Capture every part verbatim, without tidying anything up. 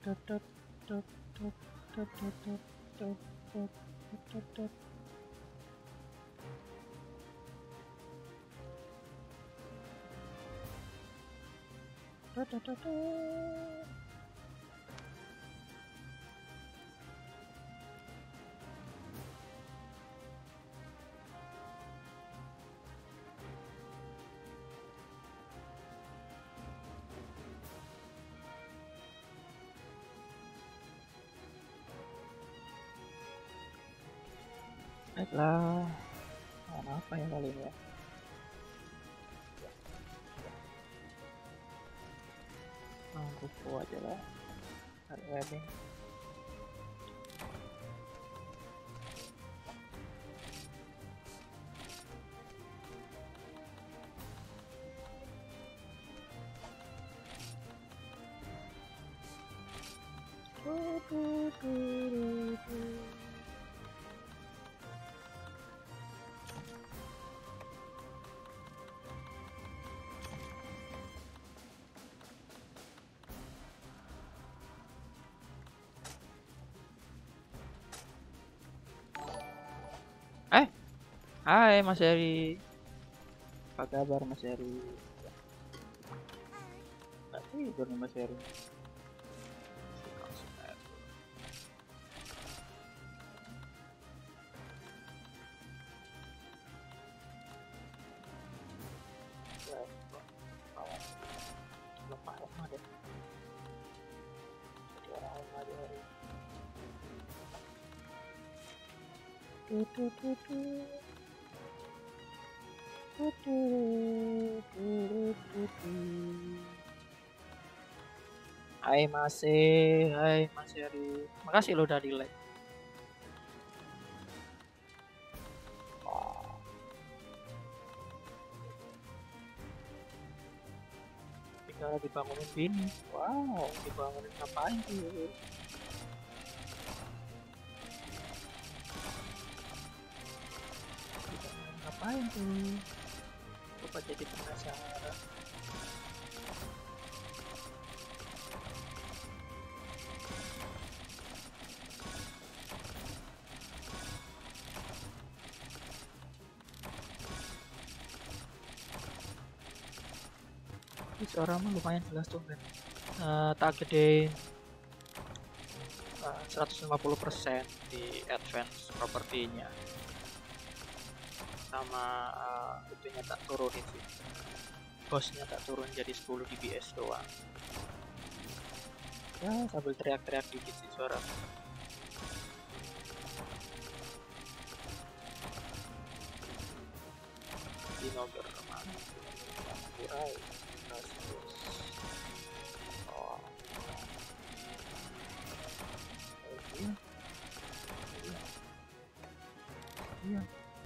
Baiklah, mau apa ya kali ini ya? Oh, buku aja lah, cari webbing. Eh, hai Mas Eri. Apa kabar Mas Eri? Nggak tidur nih Mas Eri. Lemah-lemah deh. Jadi orang lemah di hari. Hai Mas E, hai Mas Eri. Makasih lo udah di like. Oh. Tinggal dibangunin bini. Wow, dibangunin ngapain tuh? Dibangunin ngapain tuh? Coba jadi penasaran. Suaramu lumayan jelas tuh kan. Uh, tak gedein uh, seratus lima puluh persen di advance propertinya, sama uh, itunya tak turunin sih, bosnya tak turun jadi sepuluh dbs doang ya, sambil teriak-teriak dikit sih suara. Dinoger mana Kurai. Oh. Iya. Iya. Iya.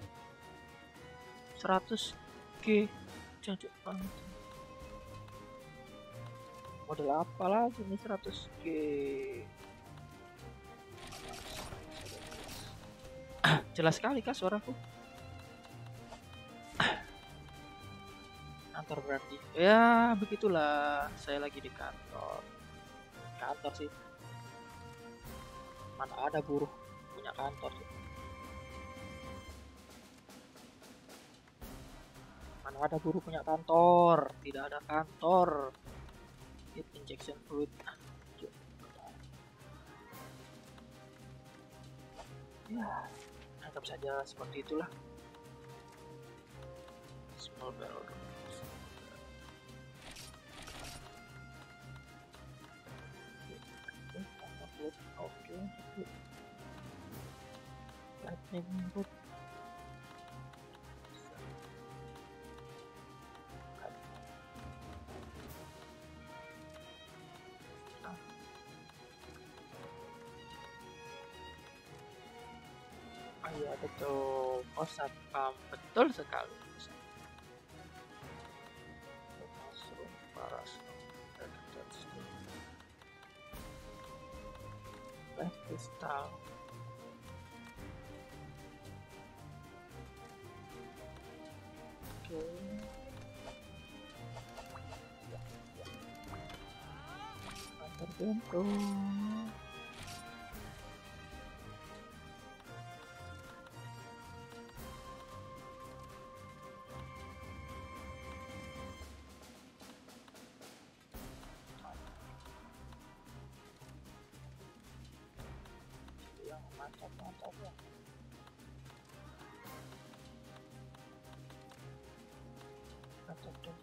seratus G cocok banget. Model apa lagi nih seratus G? Jelas sekali kah suaraku? Kantor berarti ya, begitulah, saya lagi di kantor. Kantor sih, mana ada buruh punya kantor sih. Mana ada buruh punya kantor, tidak ada kantor. It injection fluid. Ya, anggap saja seperti itulah. Small barrel. Oke, lightning bolt. Ah iya betul, posat pam betul sekali. Mushroom paras. Black crystal. Oke. Kantor Bento. Yang mantap-mantap ya. Mantap dong.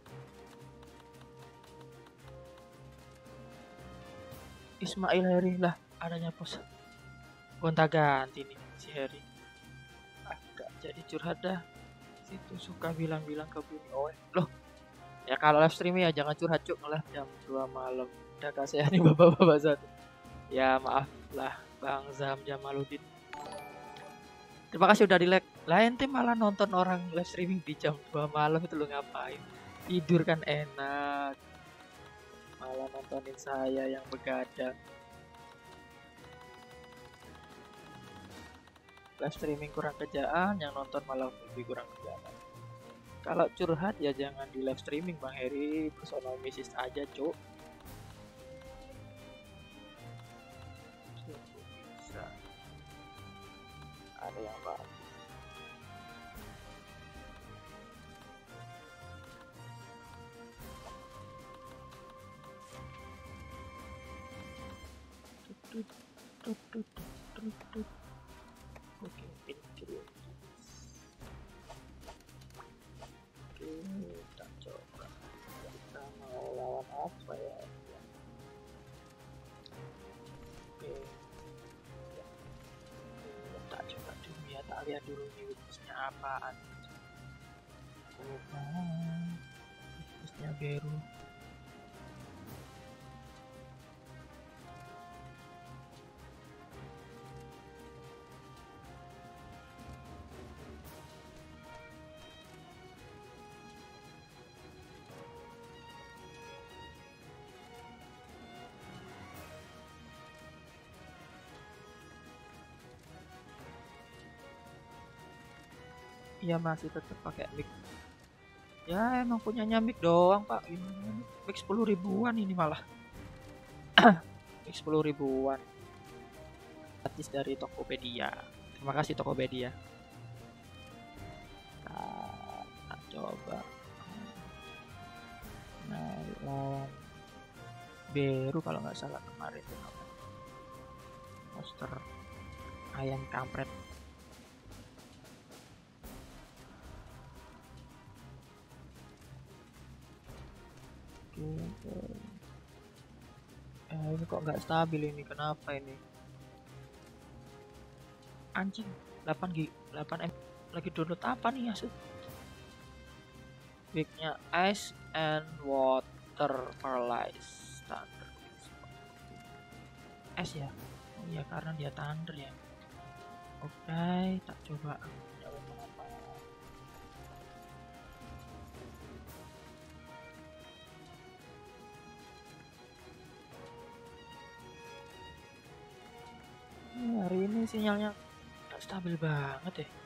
Ismail Heri lah adanya pos gonta ganti nih si Heri. Ah, gak jadi curhat dah. Situ suka bilang-bilang ke bini oh loh ya kalau live streaming ya jangan curhat cuk lah jam dua malam udah kasihani bapak-bapak satu ya maaf lah Bang Zam Jamaluddin. Terima kasih udah di like. Lain tim malah nonton orang live streaming di jam dua malam itu lo ngapain? Tidur kan enak. Malah nontonin saya yang begadang. Live streaming kurang kerjaan, yang nonton malah lebih kurang kerjaan. Kalau curhat ya jangan di live streaming Bang Heri, personal message aja cuk. Bisa. Ada yang bagus. Oke, pintu. Oke, kita coba. Kita mau lawan apa ya? Oke. Kita coba dulu ya, tak lihat dulu nih weakness-nya apaan. Coba. Weakness-nya biru. Iya masih tetap pakai mic. Ya emang punyanya mic doang pak. Ini mic sepuluh ribuan ini malah. Mic sepuluh ribuan. Gratis dari Tokopedia. Terima kasih Tokopedia. Nah, kita coba. Nah, lawan Beru kalau nggak salah kemarin itu namanya. Monster ayam kampret. Eh, ini kok nggak stabil ini, kenapa ini? Anjing, delapan G, delapan M. Lagi download apa nih ya? Weaknya Ice and Water Paralyze Thunder. Es ya? Oh iya karena dia Thunder ya. Oke, tak coba. Hari ini sinyalnya gak stabil banget ya.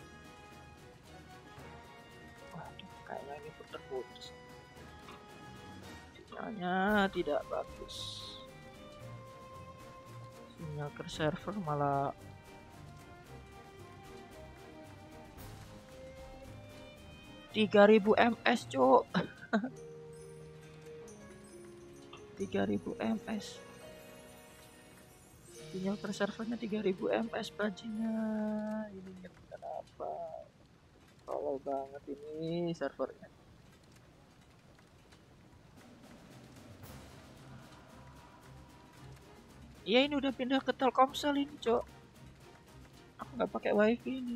Waduh, kayaknya ini putus-putus. Sinyalnya tidak bagus. Sinyal ke server malah tiga ribu ms cuk. tiga ribu ms. Sinyal per servernya tiga ribu ms bajingan. Ini kenapa? Tolol banget ini servernya. Iya ini udah pindah ke Telkomsel ini, Cok. Aku nggak pakai wifi ini.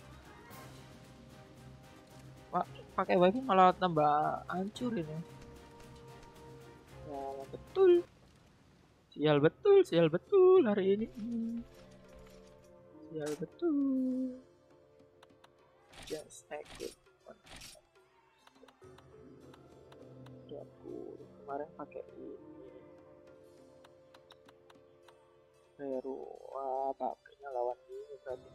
Pak, pakai wifi malah tambah hancur ini. Ya, betul. Sial betul, sial betul hari ini. Sial betul. Just take it. Aku kemarin pakai ini. Baru wah pakainya lawan ini berarti.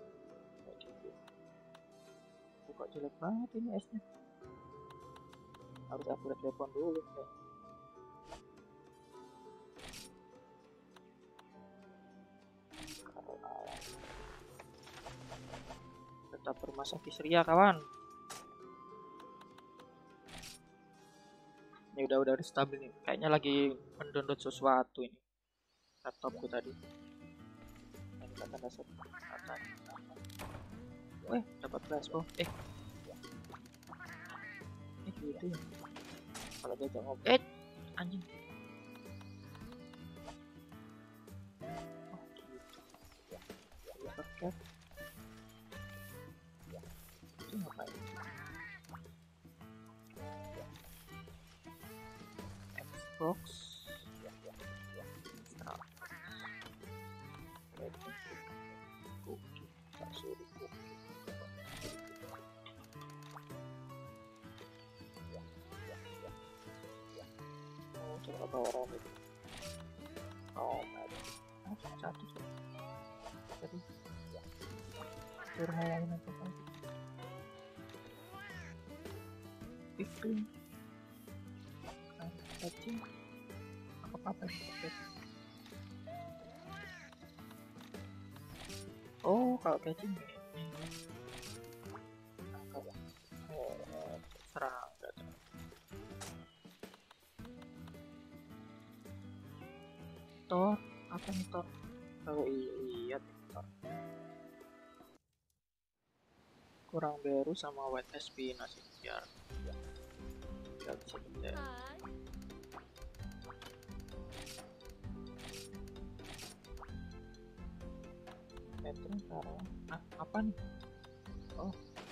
Kok jelek banget ini esnya. harus upgrade weapon dulu nih. Tetap bermasa Visria kawan. Ini udah udah stabil nih. Kayaknya lagi mendownload sesuatu ini laptopku tadi. Ini kata dasar kata. Weh, dapat flashball. Eh, eh gitu ya. Kalau jajak ngob, eh anjing. Oh gitu. Paket. Itu ngapain? Xbox. Oh, coba bawa itu. Oh, ada satu jadi bermain apa kan? Itu cacing apa apa sih? Oh, kalau cacing oh, serang Tor apa nih Tor? Oh iya Tor. Kurang beru sama white S P nasi biar nggak bisa detail. Metro sekarang ah apa nih? Oh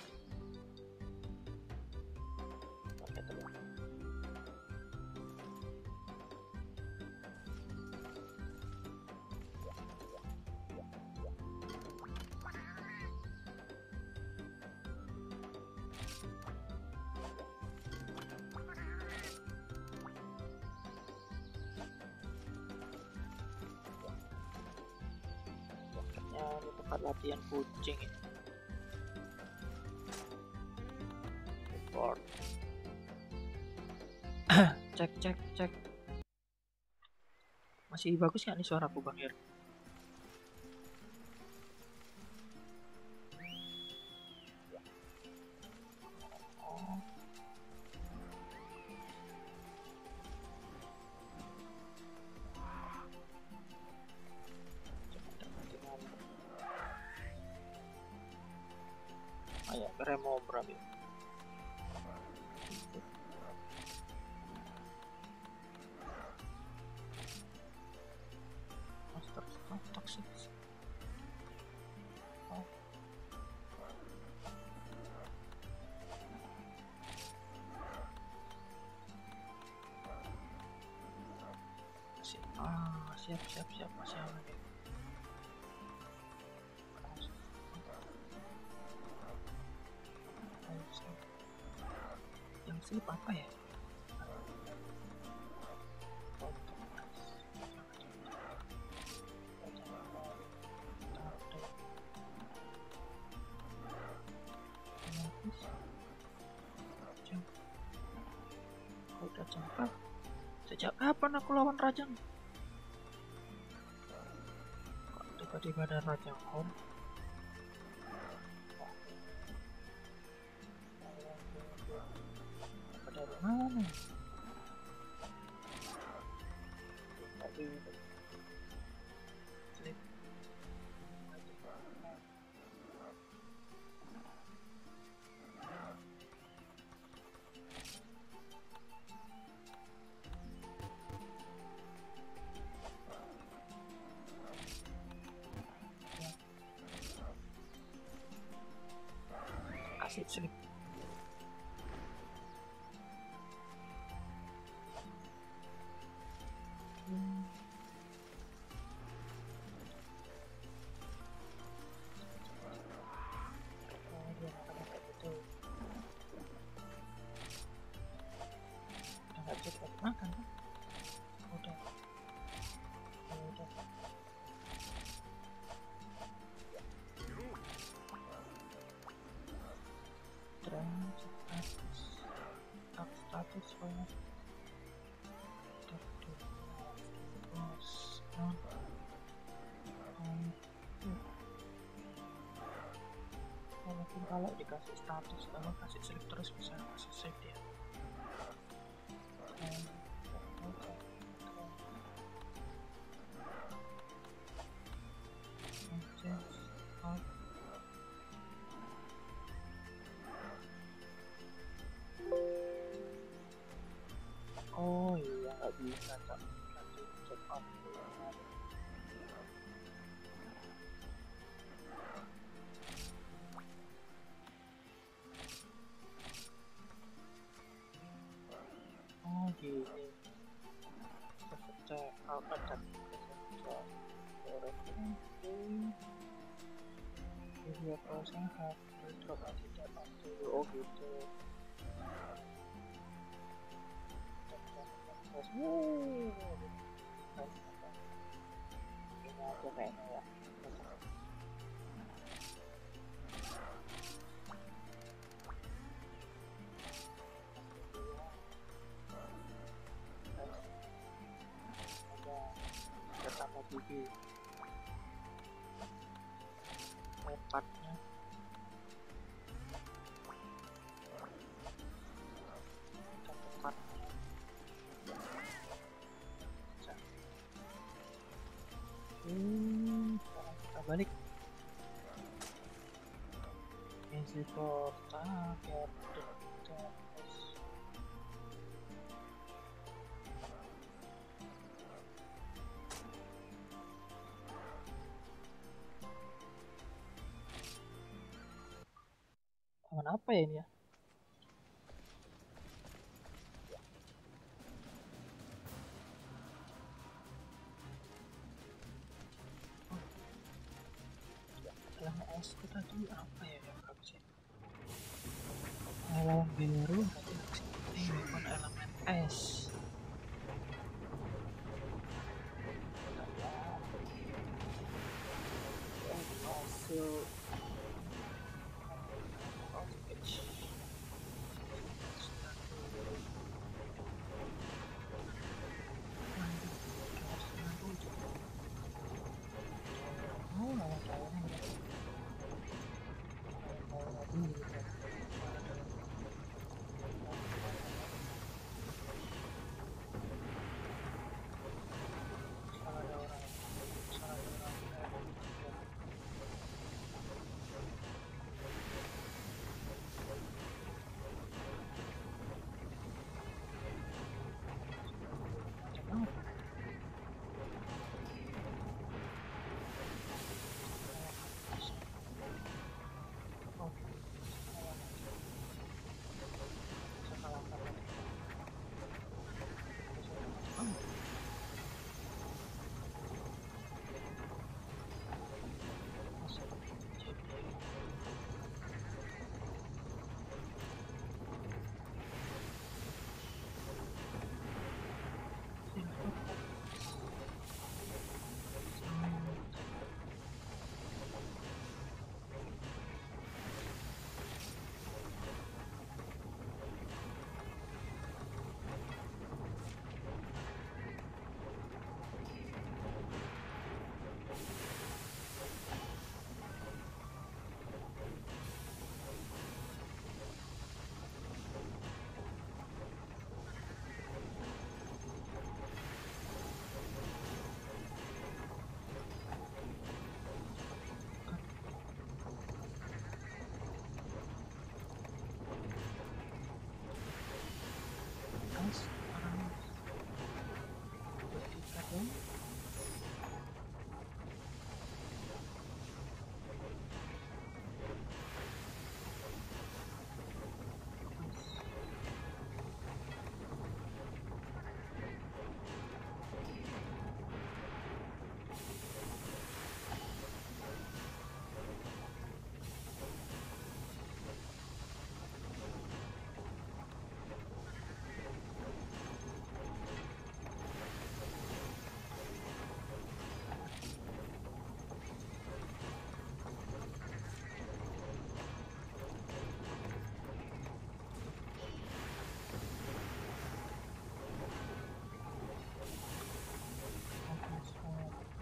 pakai telur. Ya, ini tempat latihan kucing ini. Report. cek cek cek. Masih bagus nggak nih suaraku Bang Ir? Oh. Ayo, remo berarti. Monster toxic. Oh. Ah, siap siap siap masih aman ya. Yang slip apa ya? Rajang apa? Sejak kapan aku lawan Rajang? Kok tiba-tiba ada Rajang Om? Dari mana? Slip. Asik slip. Hmm. Oh, dia makan kayak gitu. Udah nggak cukup makan kan? Udah. Oh, udah. kalau dikasih status kalau kasih sleep terus bisa kasih save dia. Oh iya, nggak bisa cak lanjut check out. Oh gini, check out attack. If your person have drop antidote onto you, oh gitu. Wuh, ini aja kayaknya ya. Ada tambah gigi. Lepatnya. Cepatnya. Hmm, sekarang kita balik. Easy for target. Aman apa ya ini ya? Elemen es itu tadi apa ya yang habis ini? Elemen biru berarti ini weapon elemen es. Hasil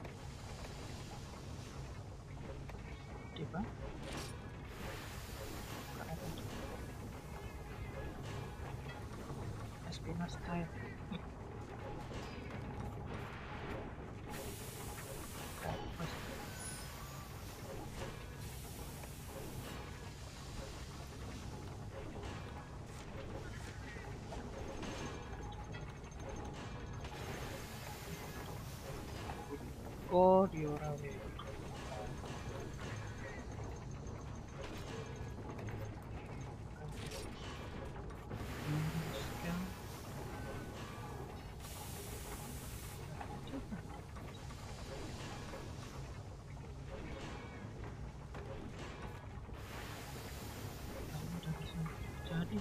tiba spinner style. Oh, Diora weh. Jadi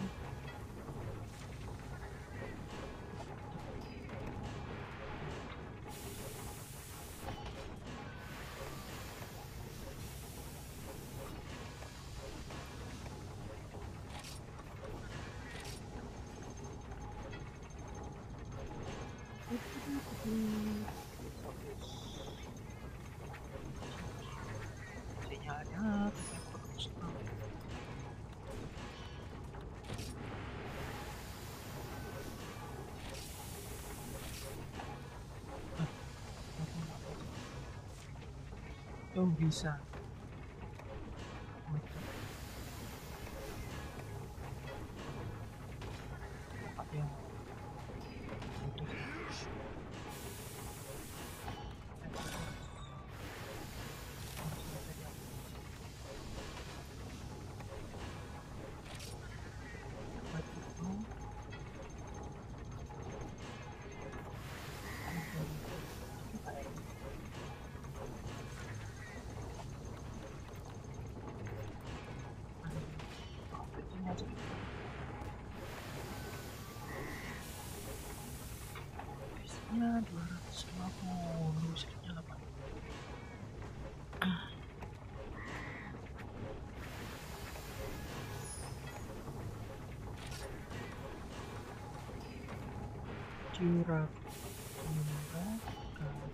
sinyalnya tetap terus. Oh bisa. Apa yang biasanya dua ratus lima puluh listriknya delapan. Curah murah kali.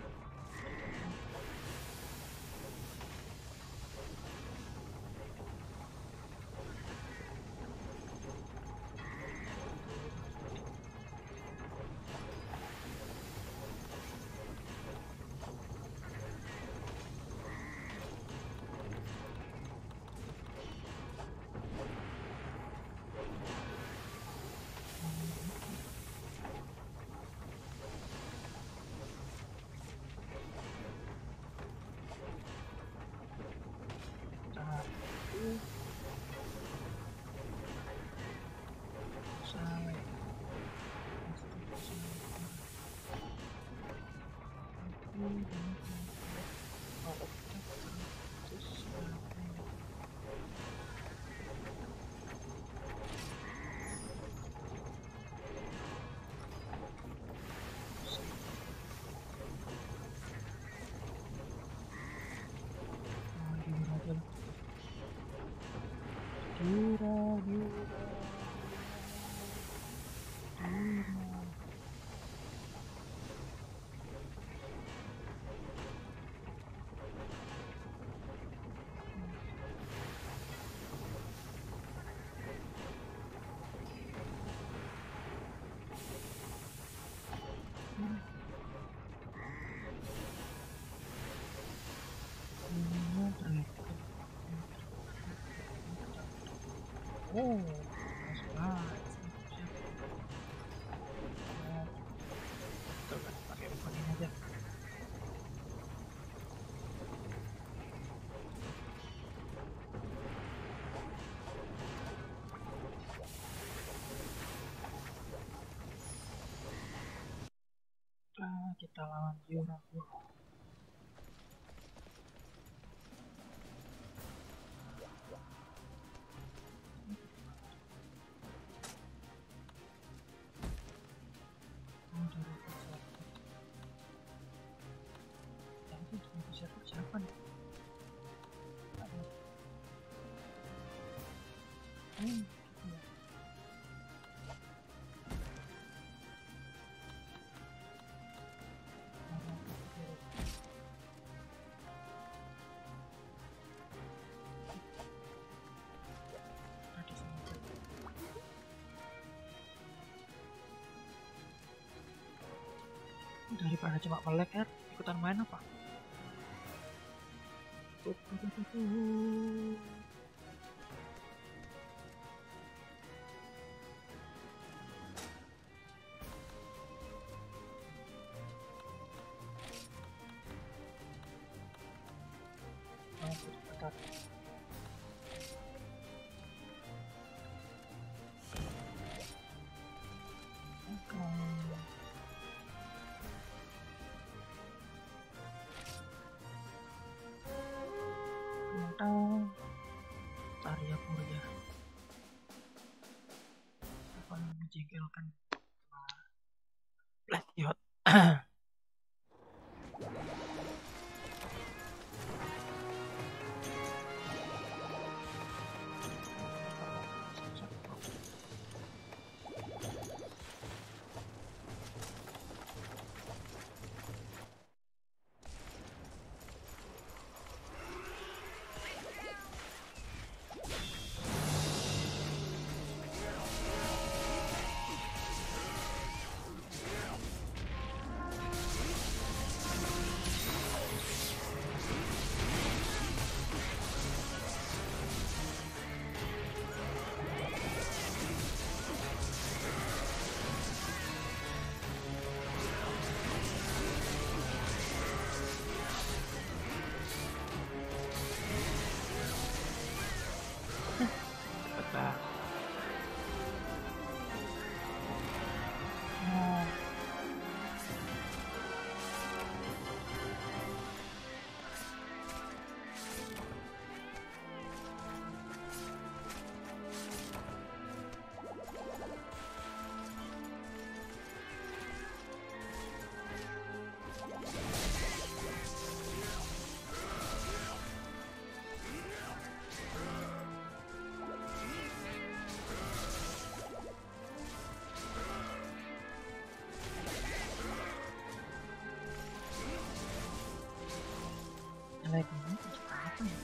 Dura, dura, dura. Oh, masuk banget. Coba pakai bukan ini aja. Ah, kita lawan Yura. Siapa nih? Hmm. Daripada cuma melek ya, ikutan main apa? Tuh, tuh, tuh, tuh, tuh. Oh, bentar. Tentang Arya Purya apa yang menjengkelkan Black Yacht. Like ini apa ya?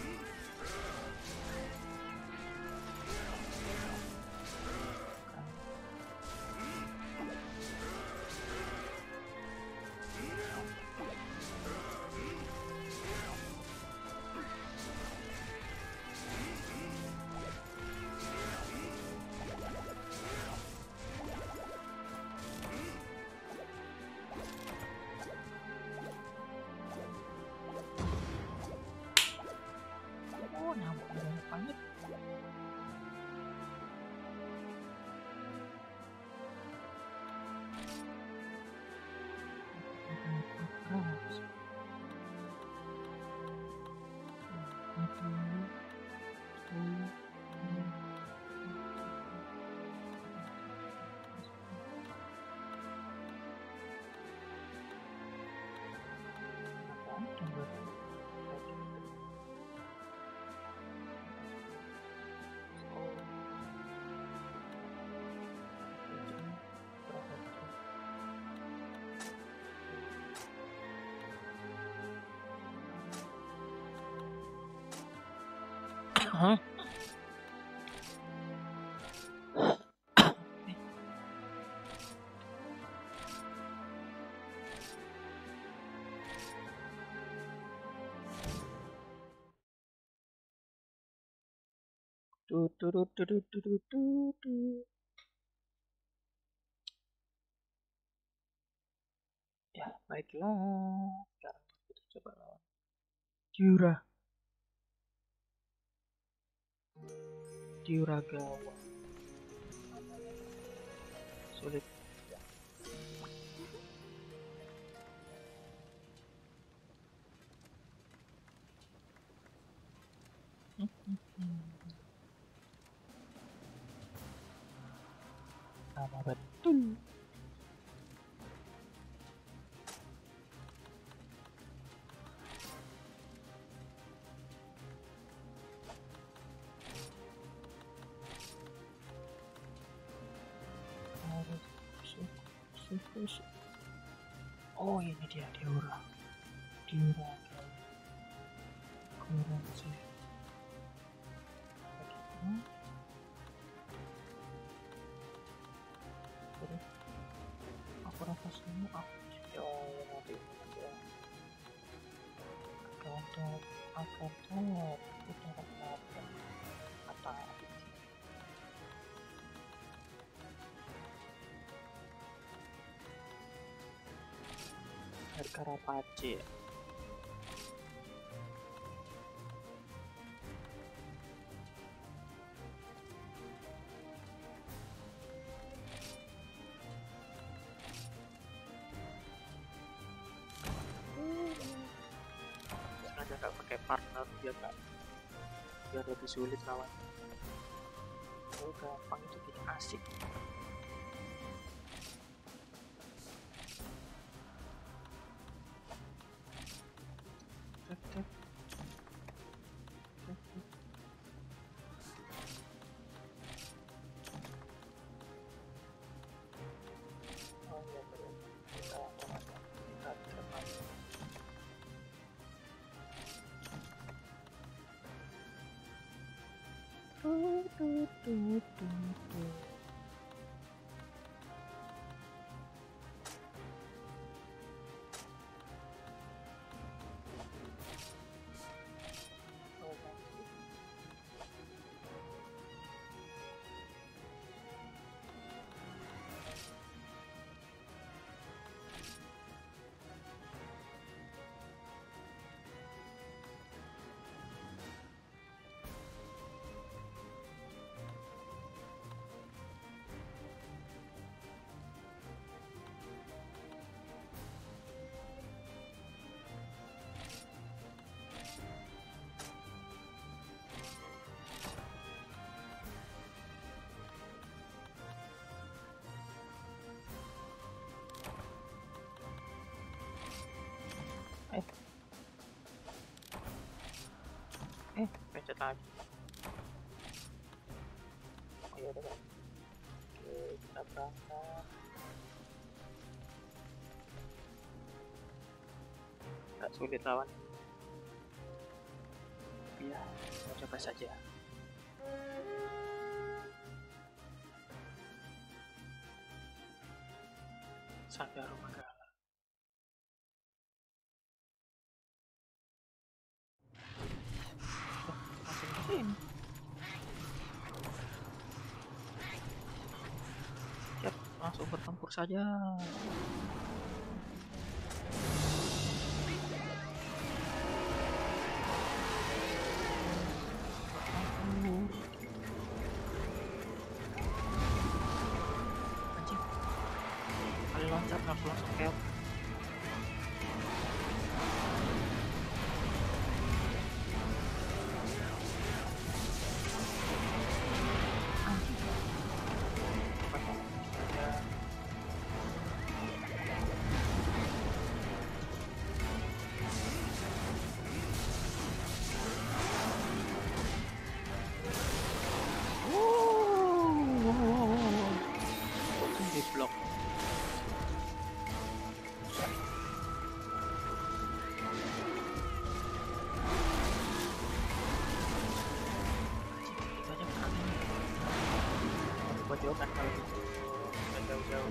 Oh, nyamuk banyak banget. Hah? Tuh, tuh, tuh, tuh, tuh, tuh, tuh, tuh, tuh. Ya, baiklah. Sekarang kita coba lawan Kyura. Kyuragawa. Sulit. Sama betul. Oh, ini dia Diura. Diura. Kurang sih. Terus aku rasa semua aku oh nanti nanti akan top akan top kita akan kata harga rapace ya. Sengaja nggak pakai partner biar nggak biar lebih sulit lawan. Oh gampang itu bikin asik. Oh iya betul. Kita kita kita tuh tuh tuh tuh tuh. Oh, nanti. Eh, eh, pencet lagi. Oh iya udah. Oke, kita berangkat. Gak sulit lawan. Iya, kita coba saja. Sanggar Manggala. Langsung ke sini. Siap, langsung bertempur saja. Anjing. Kali loncat aku langsung keok. Blok banyak angin buat jauh kan kalau gitu jauh-jauh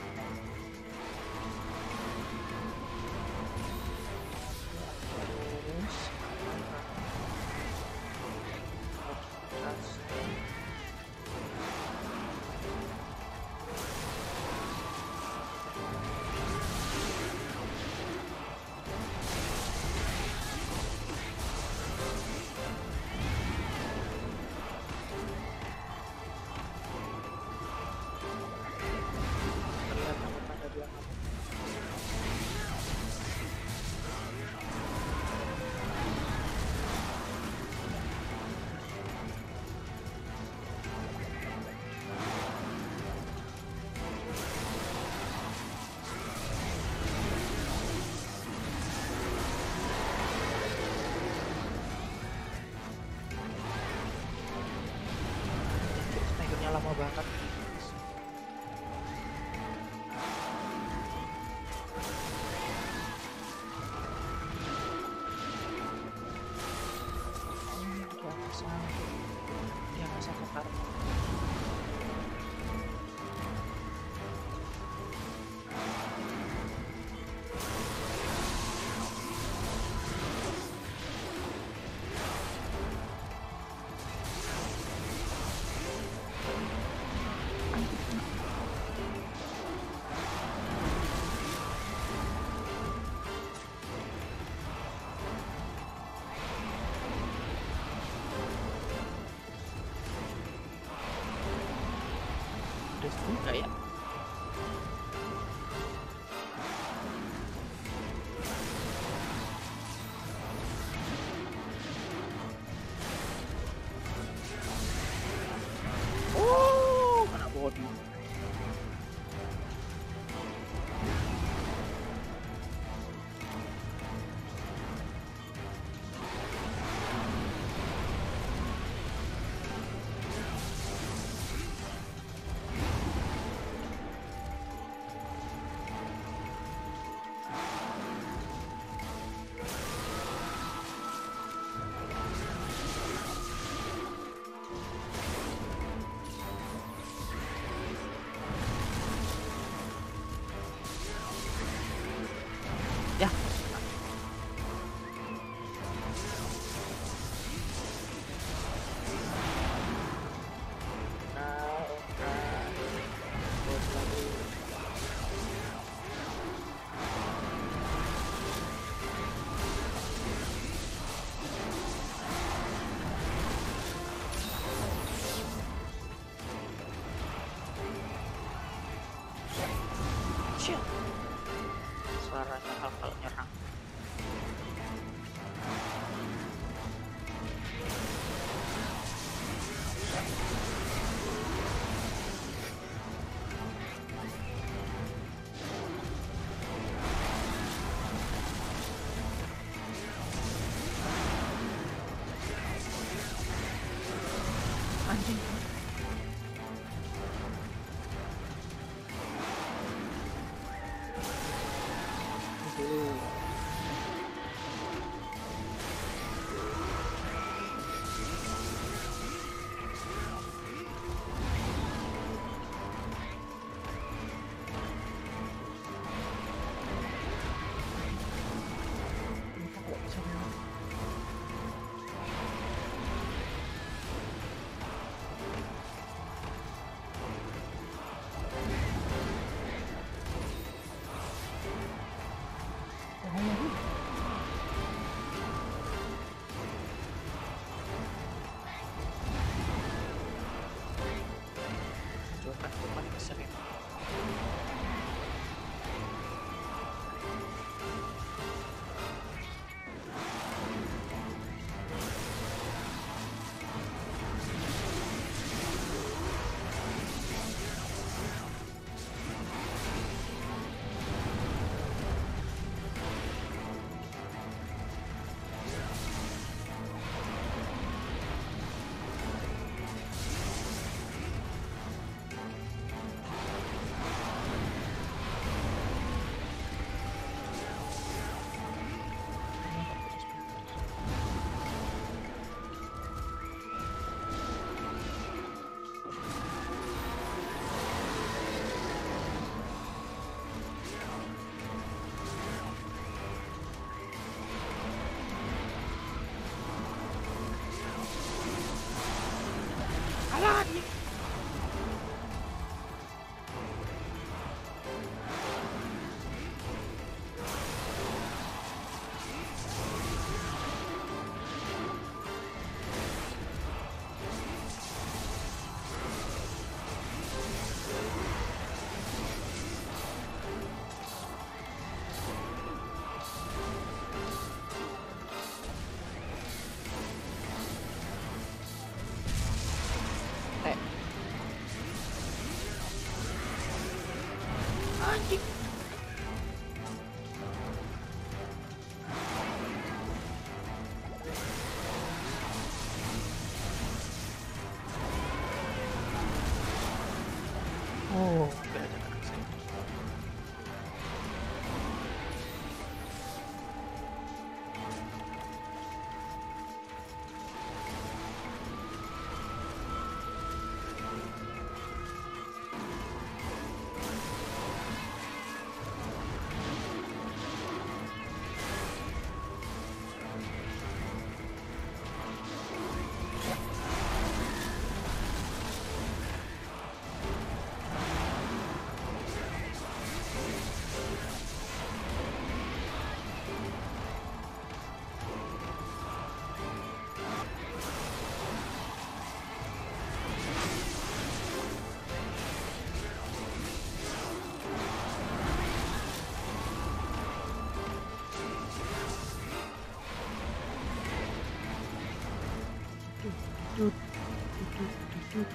lama banget. Dia bisa dia bisa kekar. Enggak ya? Oh, kena body. Ya, nah, nah, bos lagi. Shit. Suaranya hal-hal nyerang. Anjing. Oke. Dut, dut, dut, dut.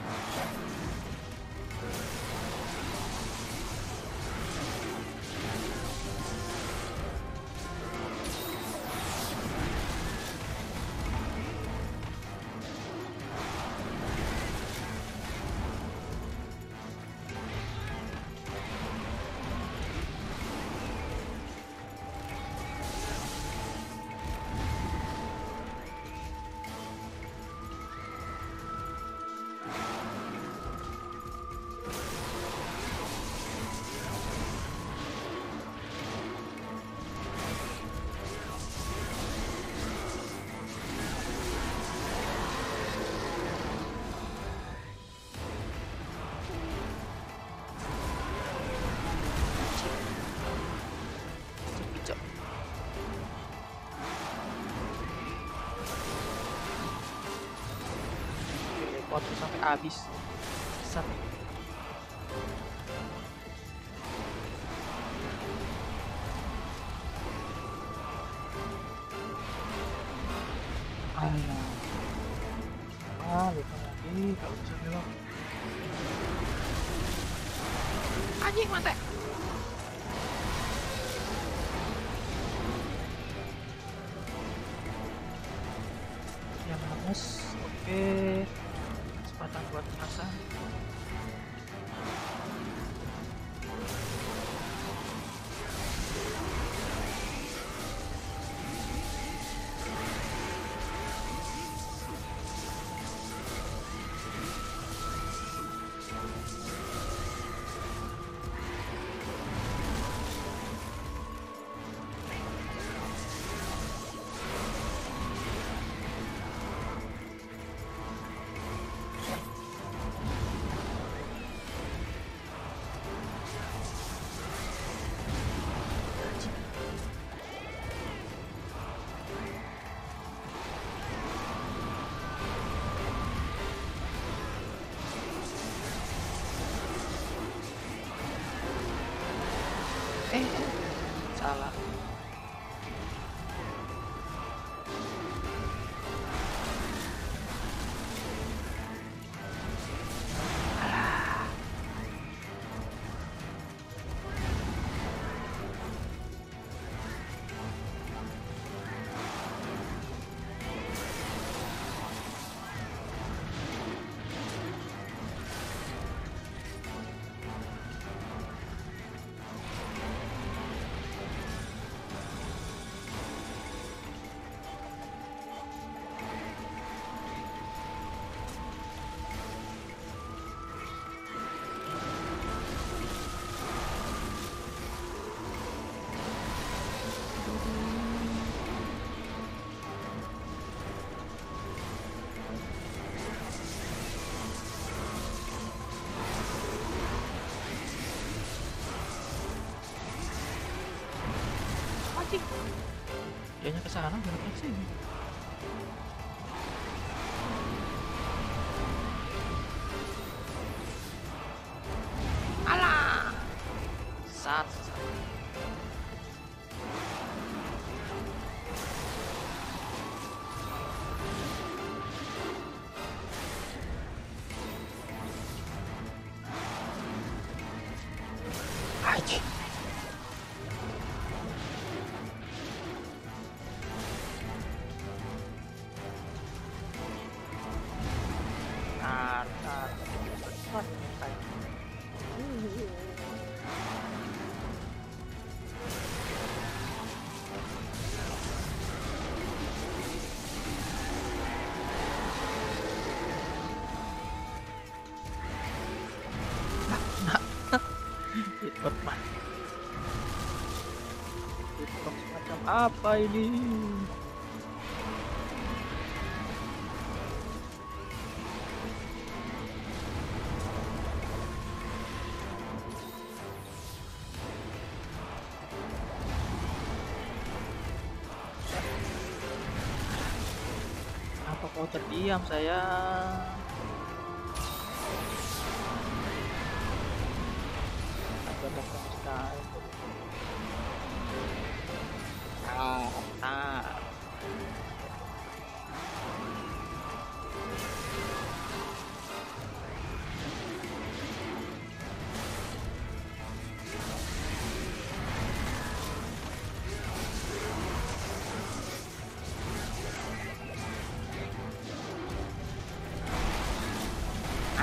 Potong sampai habis. Sat. Alah. Ah, lupa lagi kalau bisa belok. Anjing mate. Yang lemes. Oke. Kesempatan buat pasang. Eh, salah. Dianya ke sana, beloknya ke sini. Alah. Sat. Aji. Hitbox mah. Hitbox macam apa ini? Apa kau terdiam sayang? Bokong sekali. Ah, ah.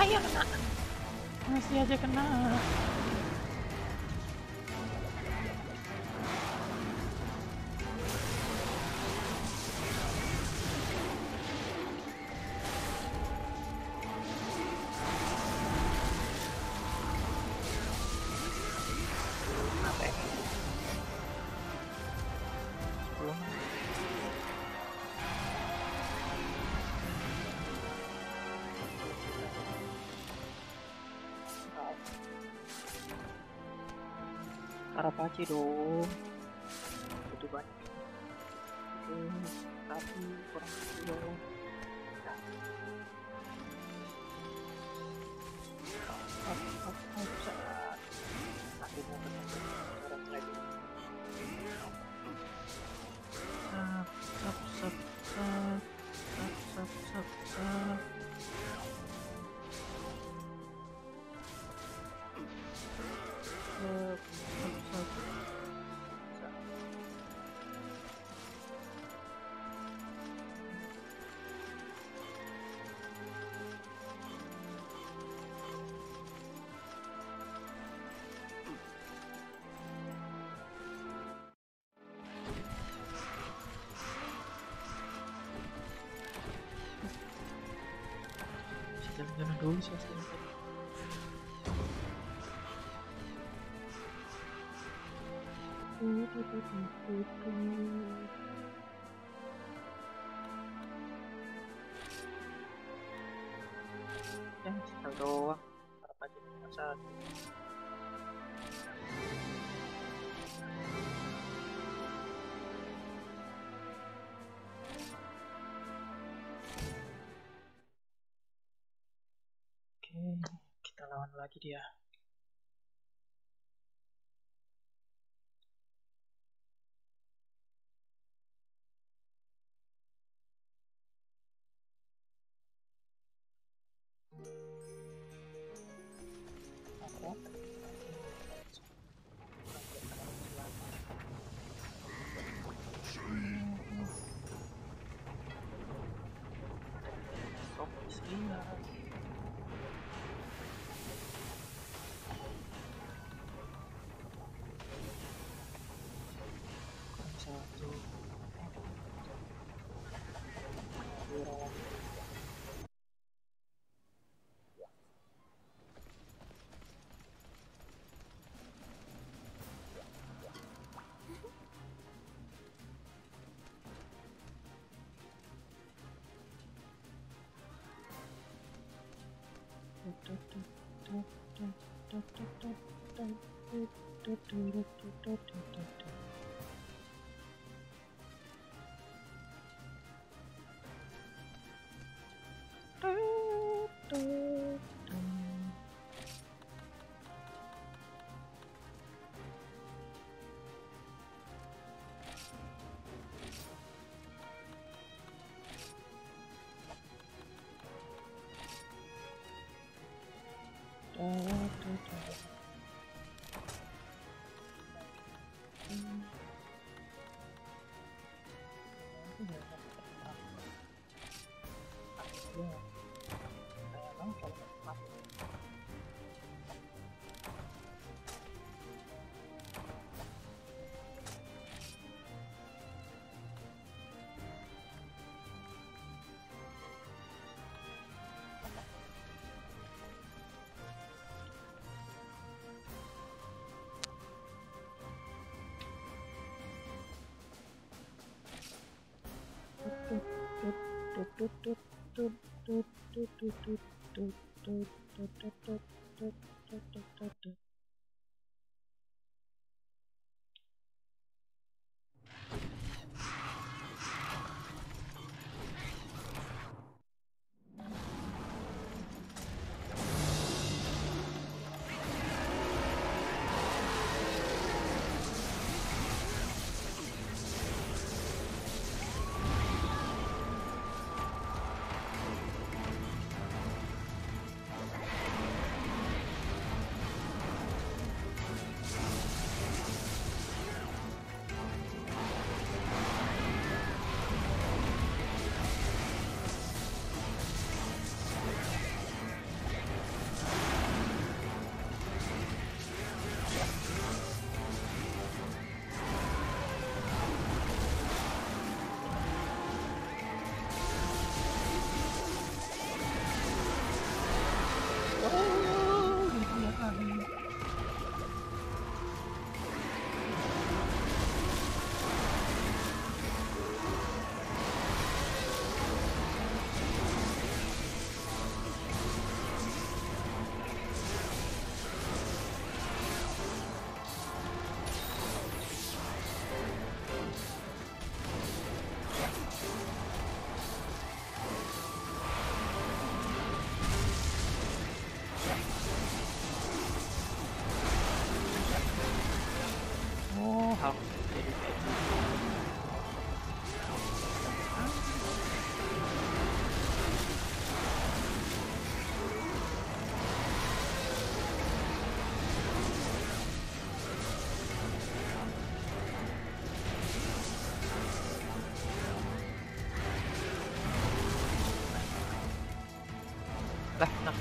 Ayo kena. Masih aja kena. Karapaci dong, itu banyak oke, tapi kurang dulu. Akhirnya ketemu cara lagi. Sap sap sap sap sap sap sap. Jalan-jalan dulu sih sekarang. Yang tinggal doang, harap aja cuma satu. Oke, kita lawan lagi dia. Satu.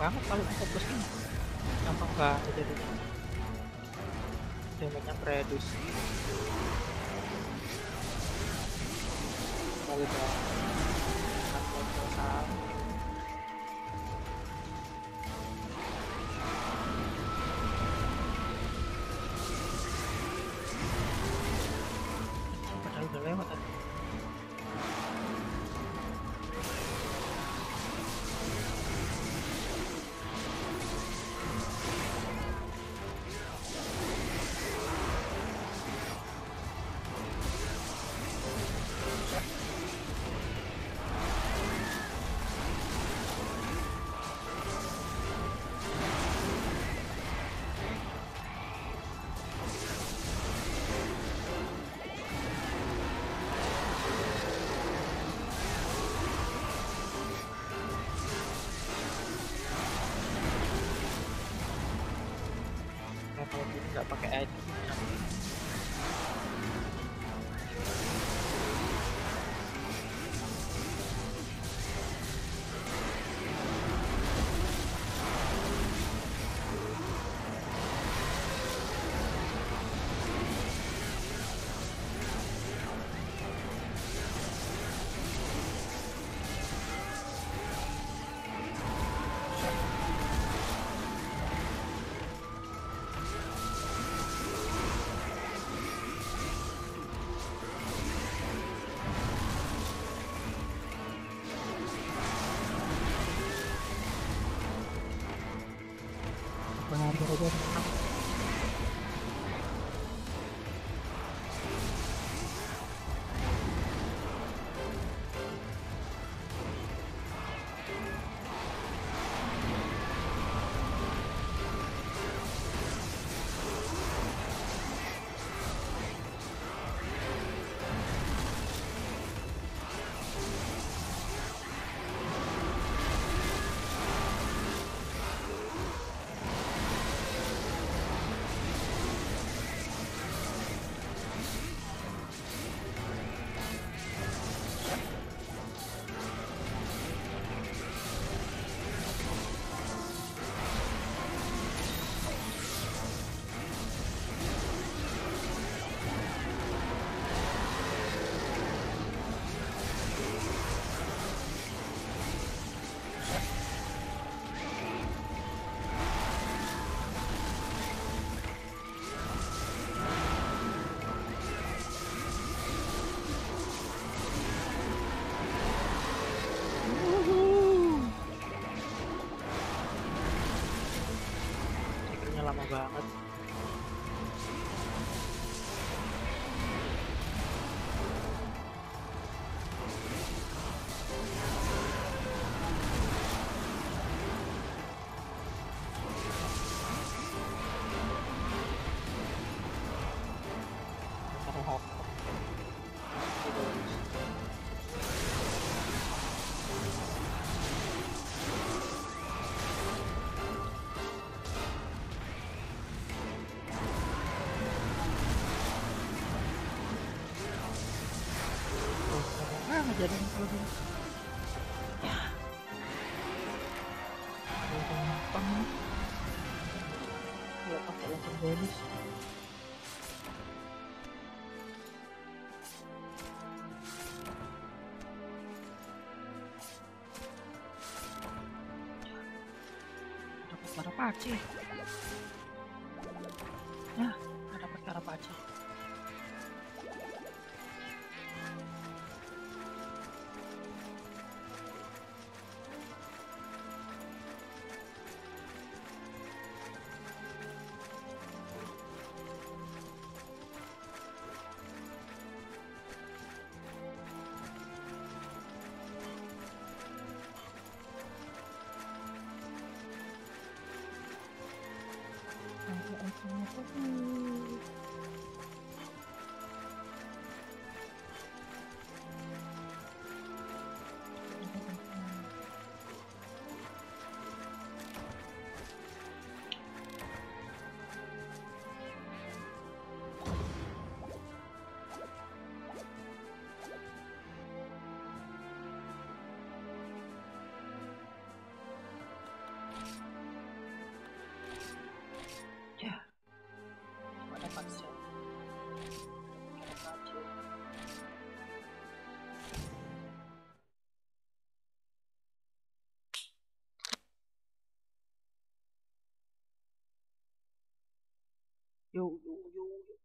banget kalau fokus ini, gampang banget jadinya. Damage-nya reduce. Balik ya. Padahal udah lewat tadi. Kalau gini nggak pakai item benar gara-gara menang. Lama banget. Jadi kalau gini ya udah gampang nih nggak pakai langsung bonus. Dapat Karapaci ya, nggak dapat Karapaci. Yo yo yo yo.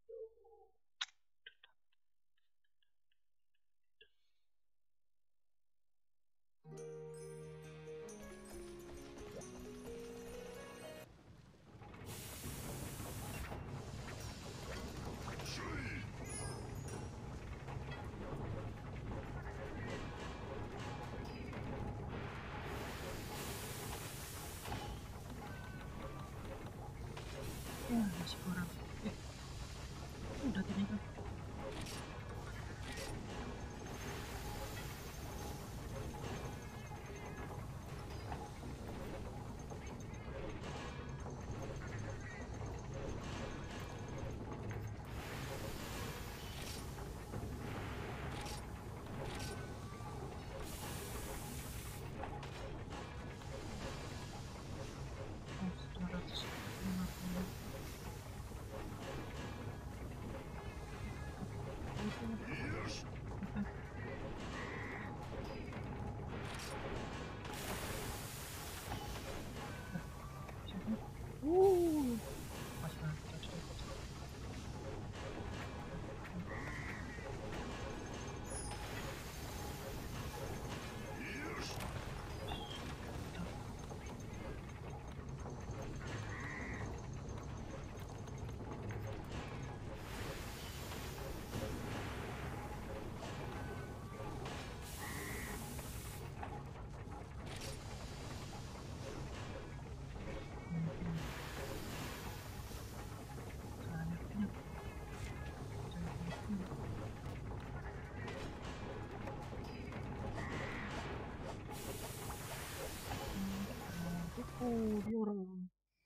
Ya masih kurang. Eh, udah ternyata. Oh, dua ratus lima puluh. Uh, masih lanjut. Oh, dia orang.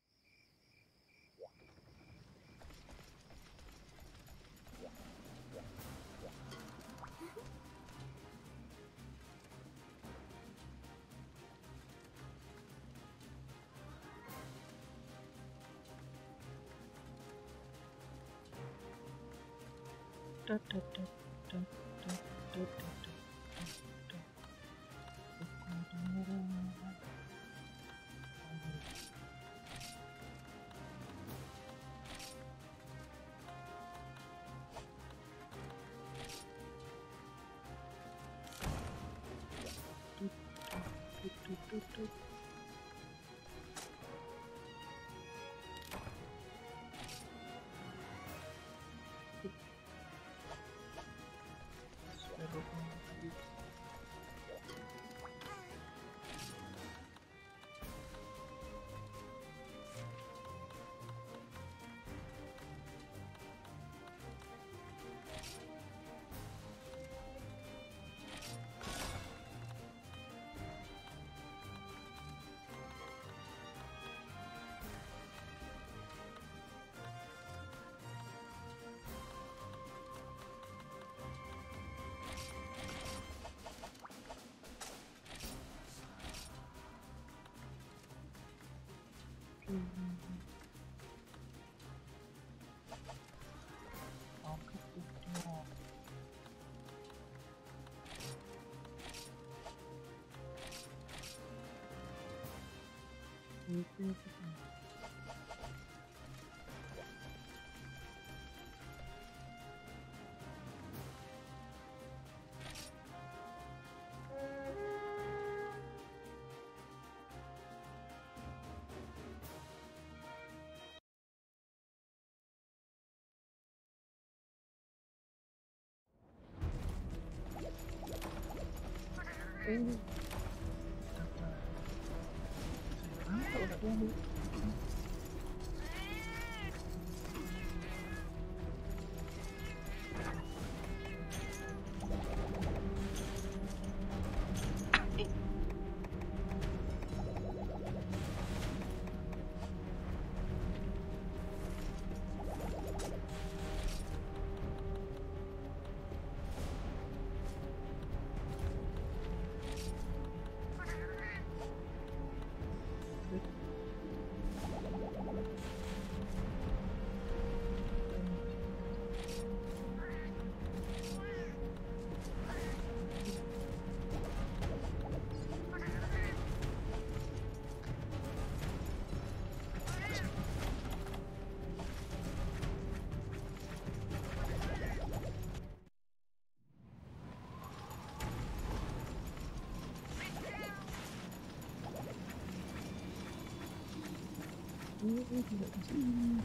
Da, da, da, da, da, da, da, da, da. Oh, Oh, tidak di sini.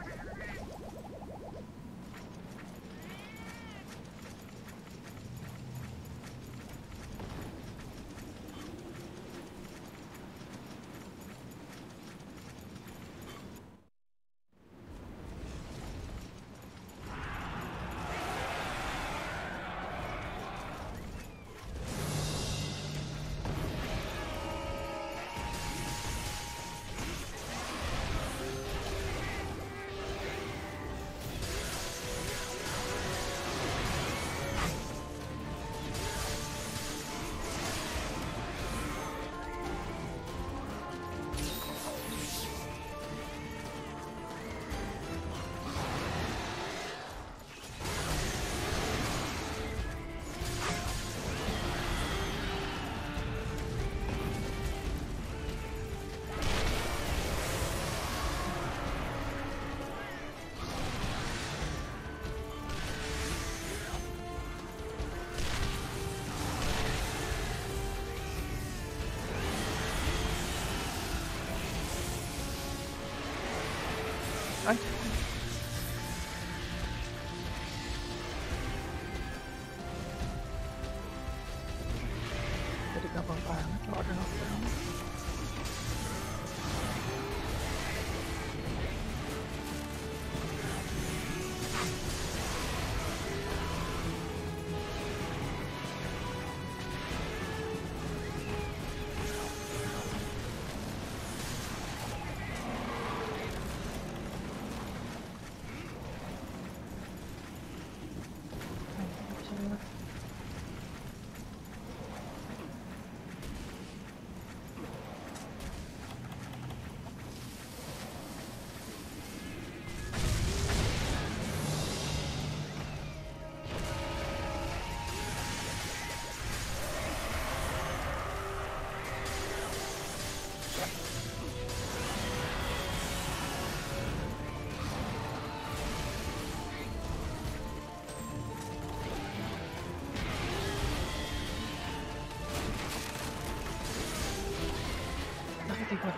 Ay, jadi gampang banget kalau ada lockdown. Nggak bisa lewat. Sakit juga.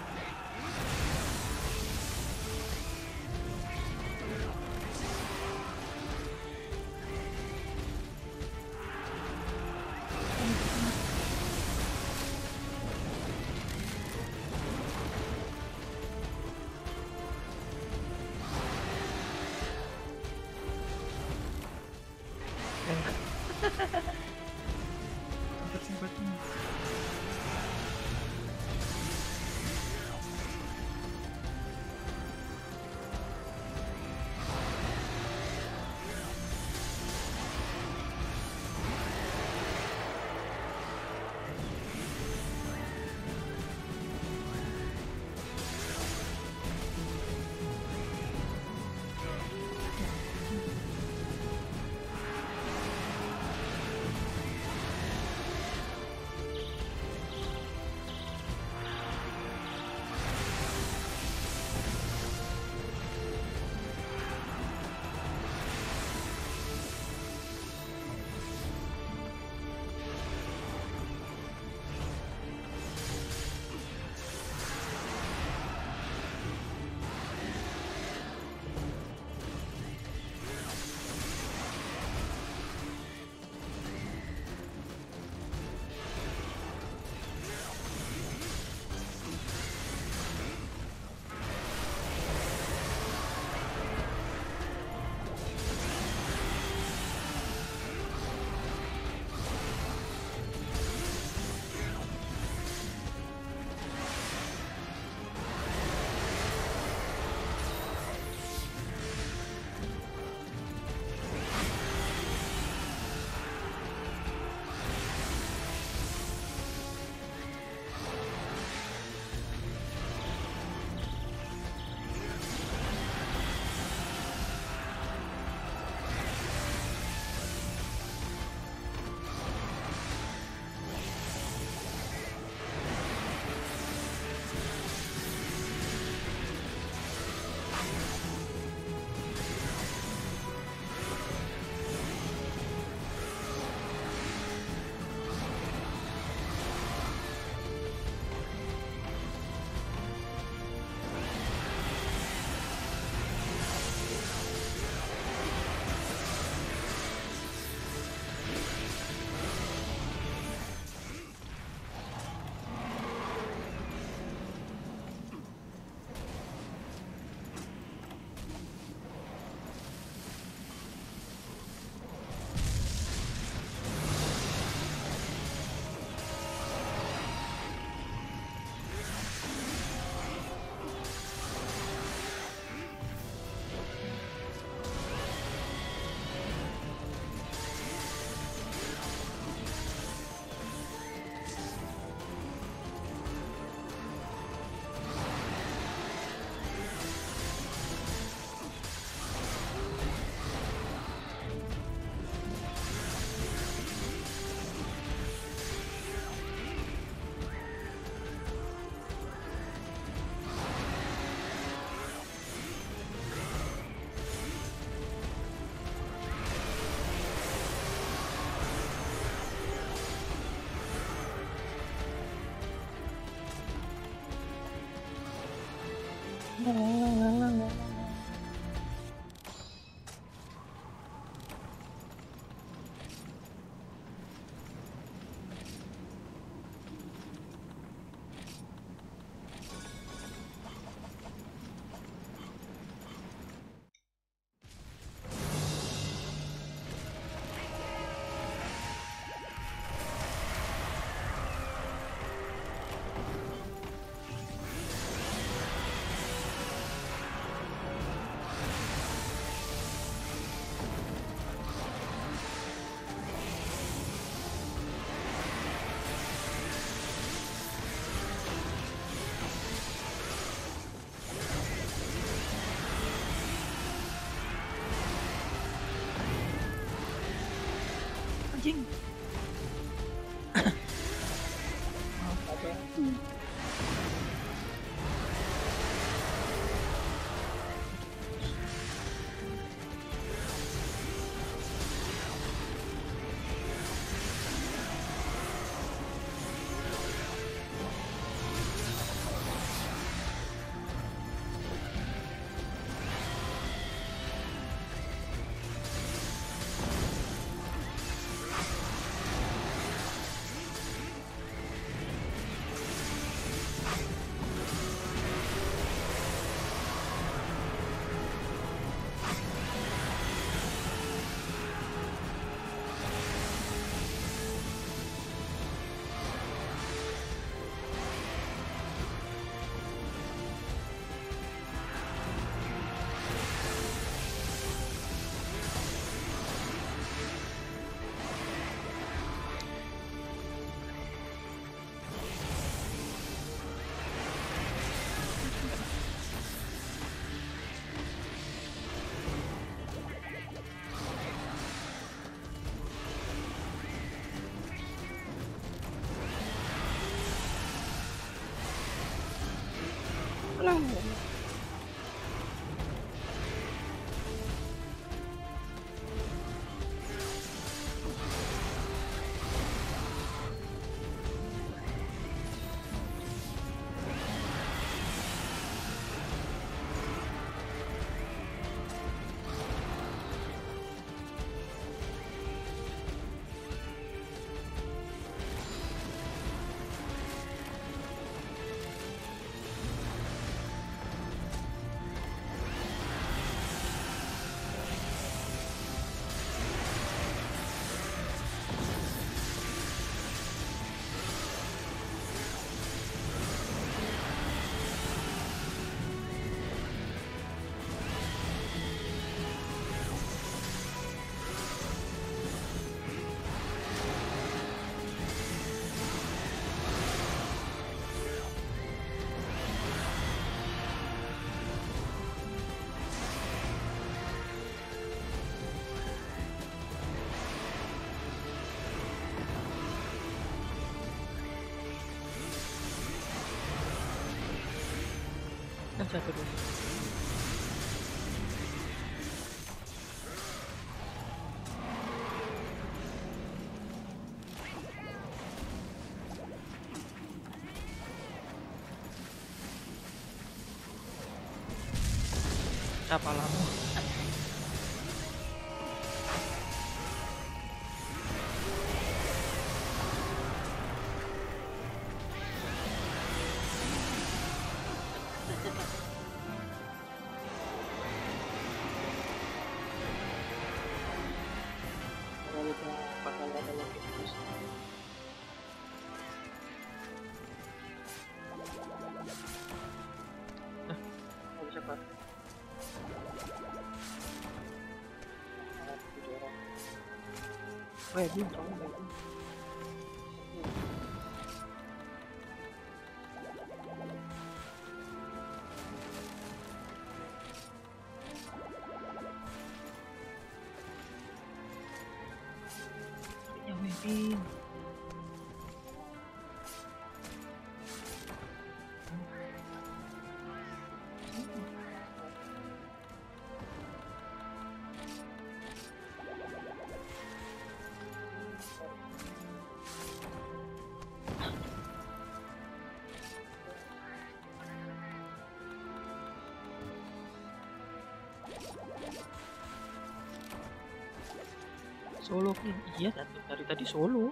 Sempat-sempatnya. Anjing. Maaf ada. Alah. Dan satu dulu. Siapa lama? Bakal ada lagi terus. Nah, nggak bisa pak. Weh, belum tahu lagi. Ya weh, Solo Queen. Iya kan dari tadi solo.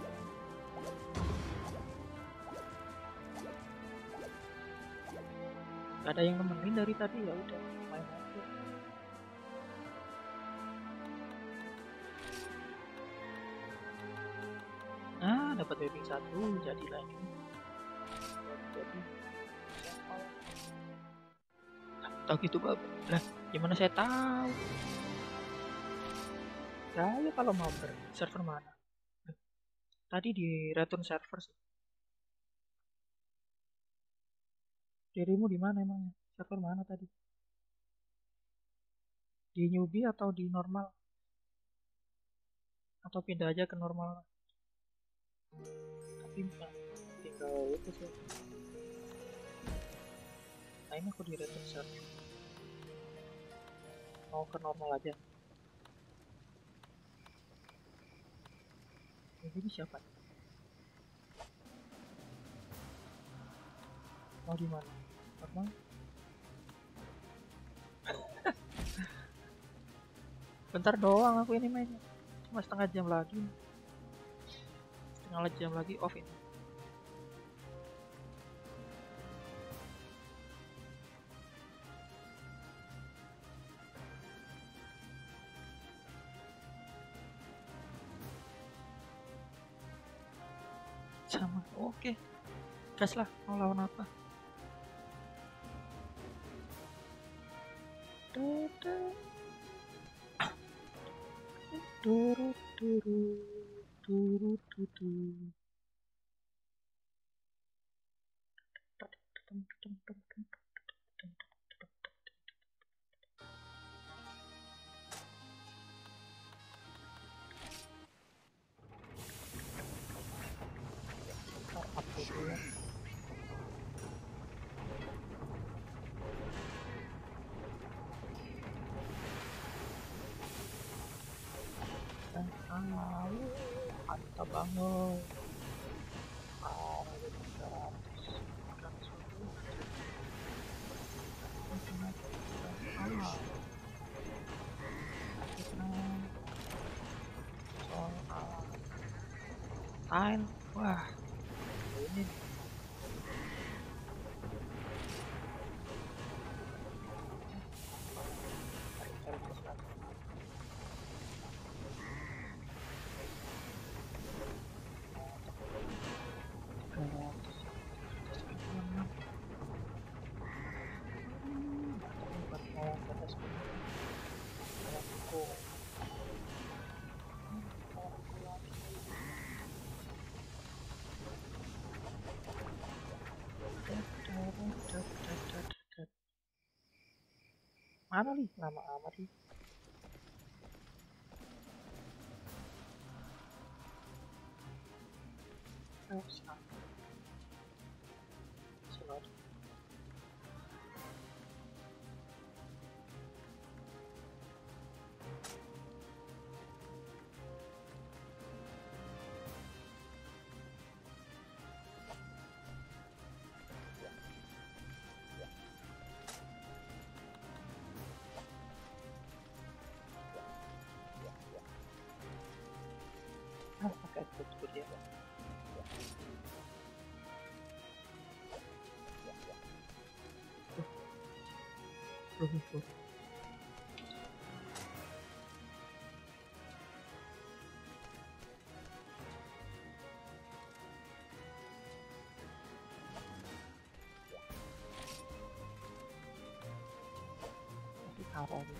Gak ada yang nemenin dari tadi, ya udah main aja. Nah, dapat webbing satu, jadi lagi. Jadi tahu gitu bab. Lah, gimana saya tahu? Saya kalau mau ber server mana? Tadi di return server sih. Dirimu di mana emangnya? Server mana tadi? Di newbie atau di normal? Atau pindah aja ke normal? Tapi tinggal itu sih. Nah ini aku di return server. Mau ke normal aja. Ini siapa? Mau di mana? Normal? Bentar doang aku ini mainnya. Cuma setengah jam lagi. Setengah jam lagi off ini. Sama, oke. Gas lah, mau lawan apa? Duru duru duru duru. Mantap banget. Tile, wah ini mana nih nama amat nih. Oh, selalu. Ah, pakai tutup dia. Loh, loh, loh. Masih karo nih.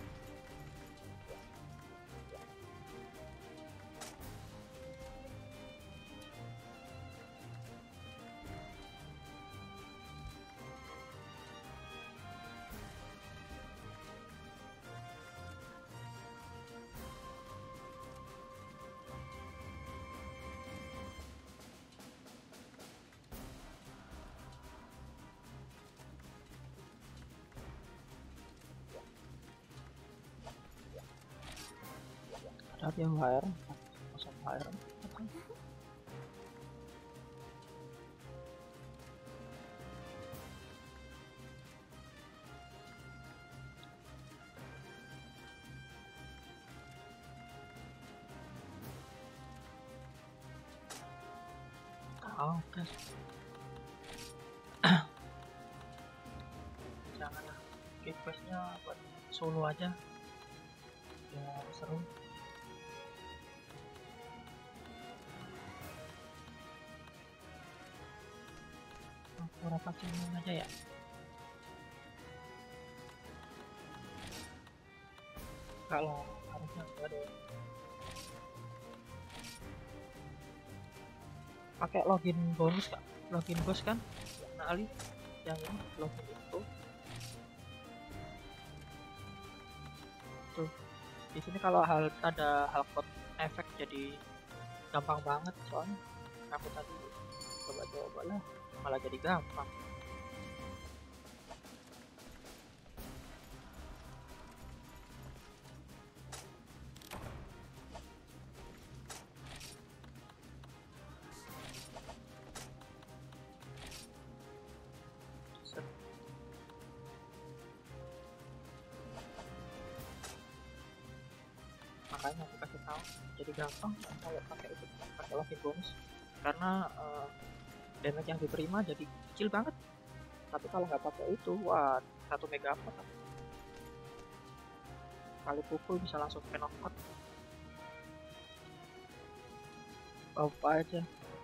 Ada yang H R, masuk H R. Oh, gas. Janganlah. Questnya buat solo aja. Ya seru. Berapa ciuman aja ya? Kalau harusnya enggak deh. Pakai login bonus kak, login bos kan? Nah Ali, yang ini login itu. Tuh, di sini kalau hal ada hal code efek jadi gampang banget soalnya. Aku tadi coba-coba lah, malah jadi gampang. Makanya aku kasih tahu jadi gampang kalau pakai itu, pakai login bonus, karena uh, damage yang diterima jadi kecil banget. Tapi kalau nggak pakai itu, wah satu mega apa kan? Kali pukul bisa langsung penokot. Apa aja.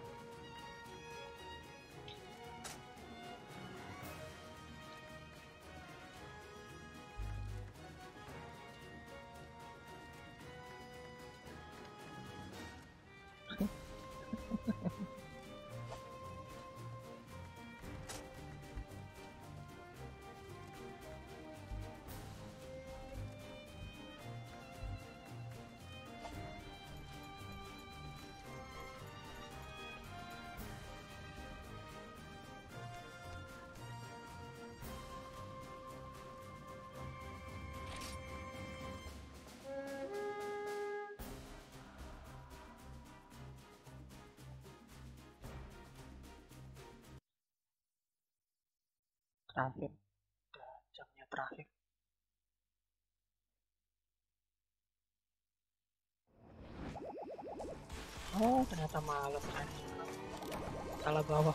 Terakhir, udah jamnya terakhir. Oh ternyata malam kan, salah bawah.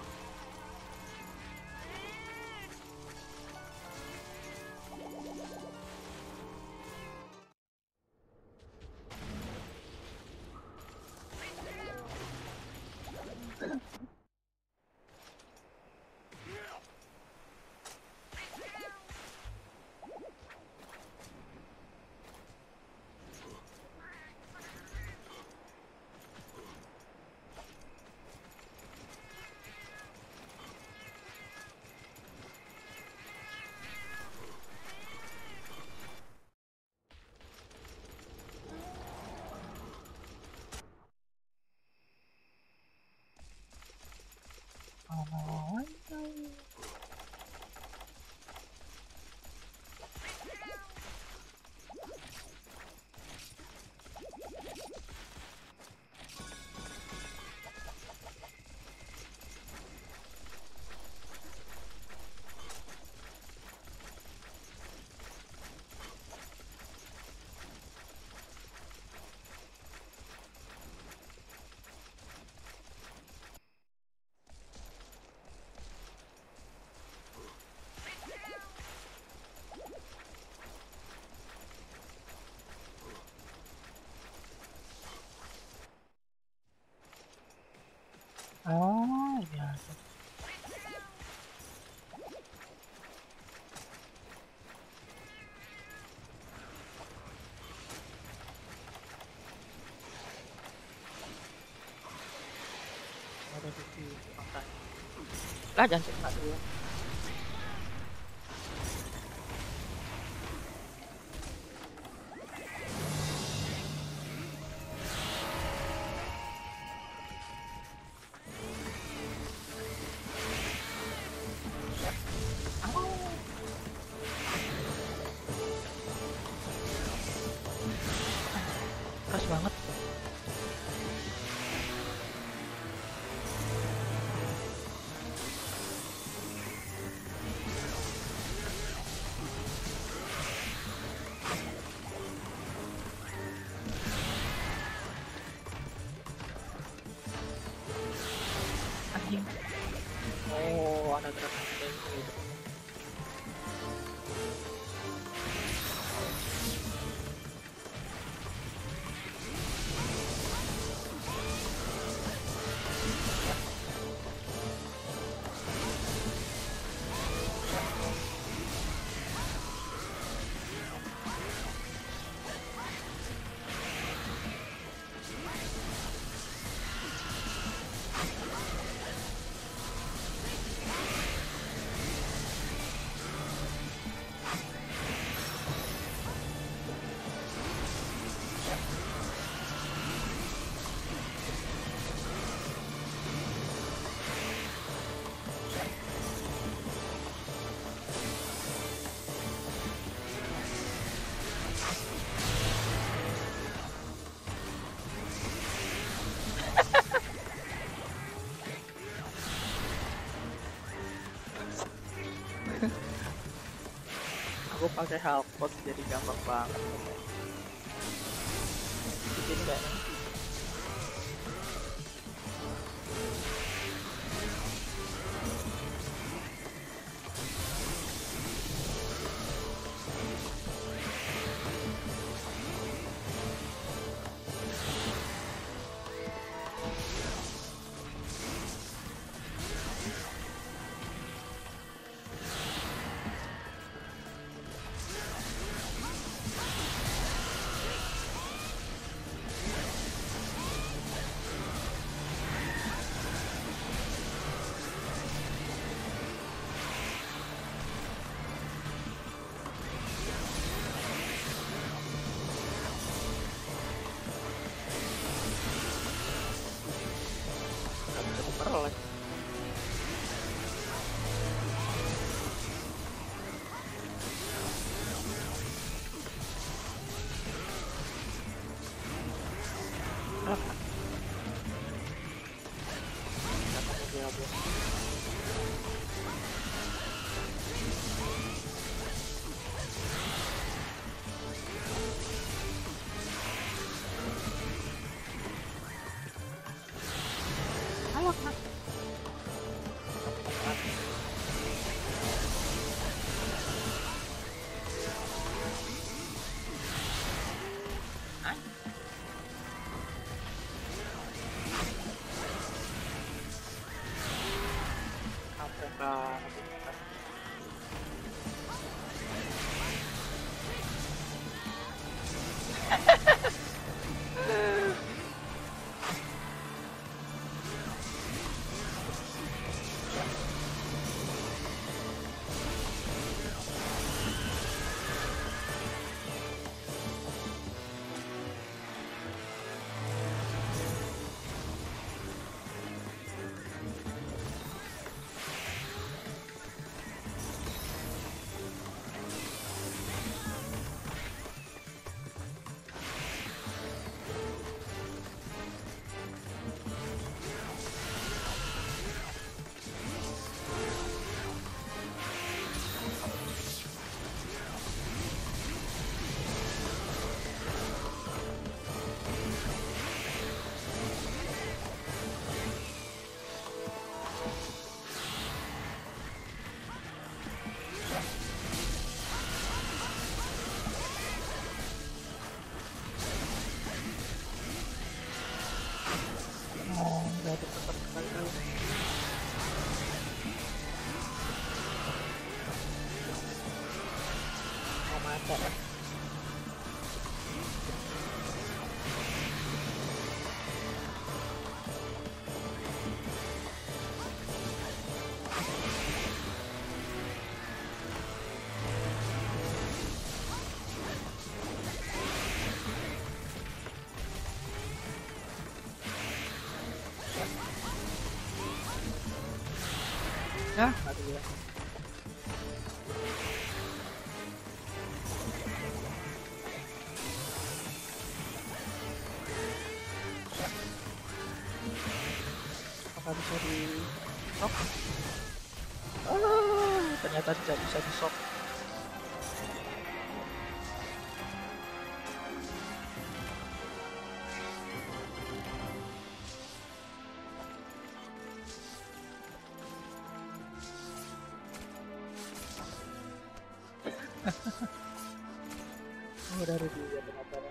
Oh, oh biasa. Ada di makanya. Lah jangan cepat dulu. Keras banget. cara gerakan kayak gitu. Aku pakai halpot jadi gampang banget. Bikin kayak nggak bisa kuperoleh. Ah, nggak mau dia bos. Halo kak. Ay, kampung banget ini, Kak. Oh, nggak ada tempat kembali dulu. Mau mata ya. Nah, aduh ya. Apakah bisa di shock? Ah, ternyata tidak bisa di shock. Oh, dari dia penasaran.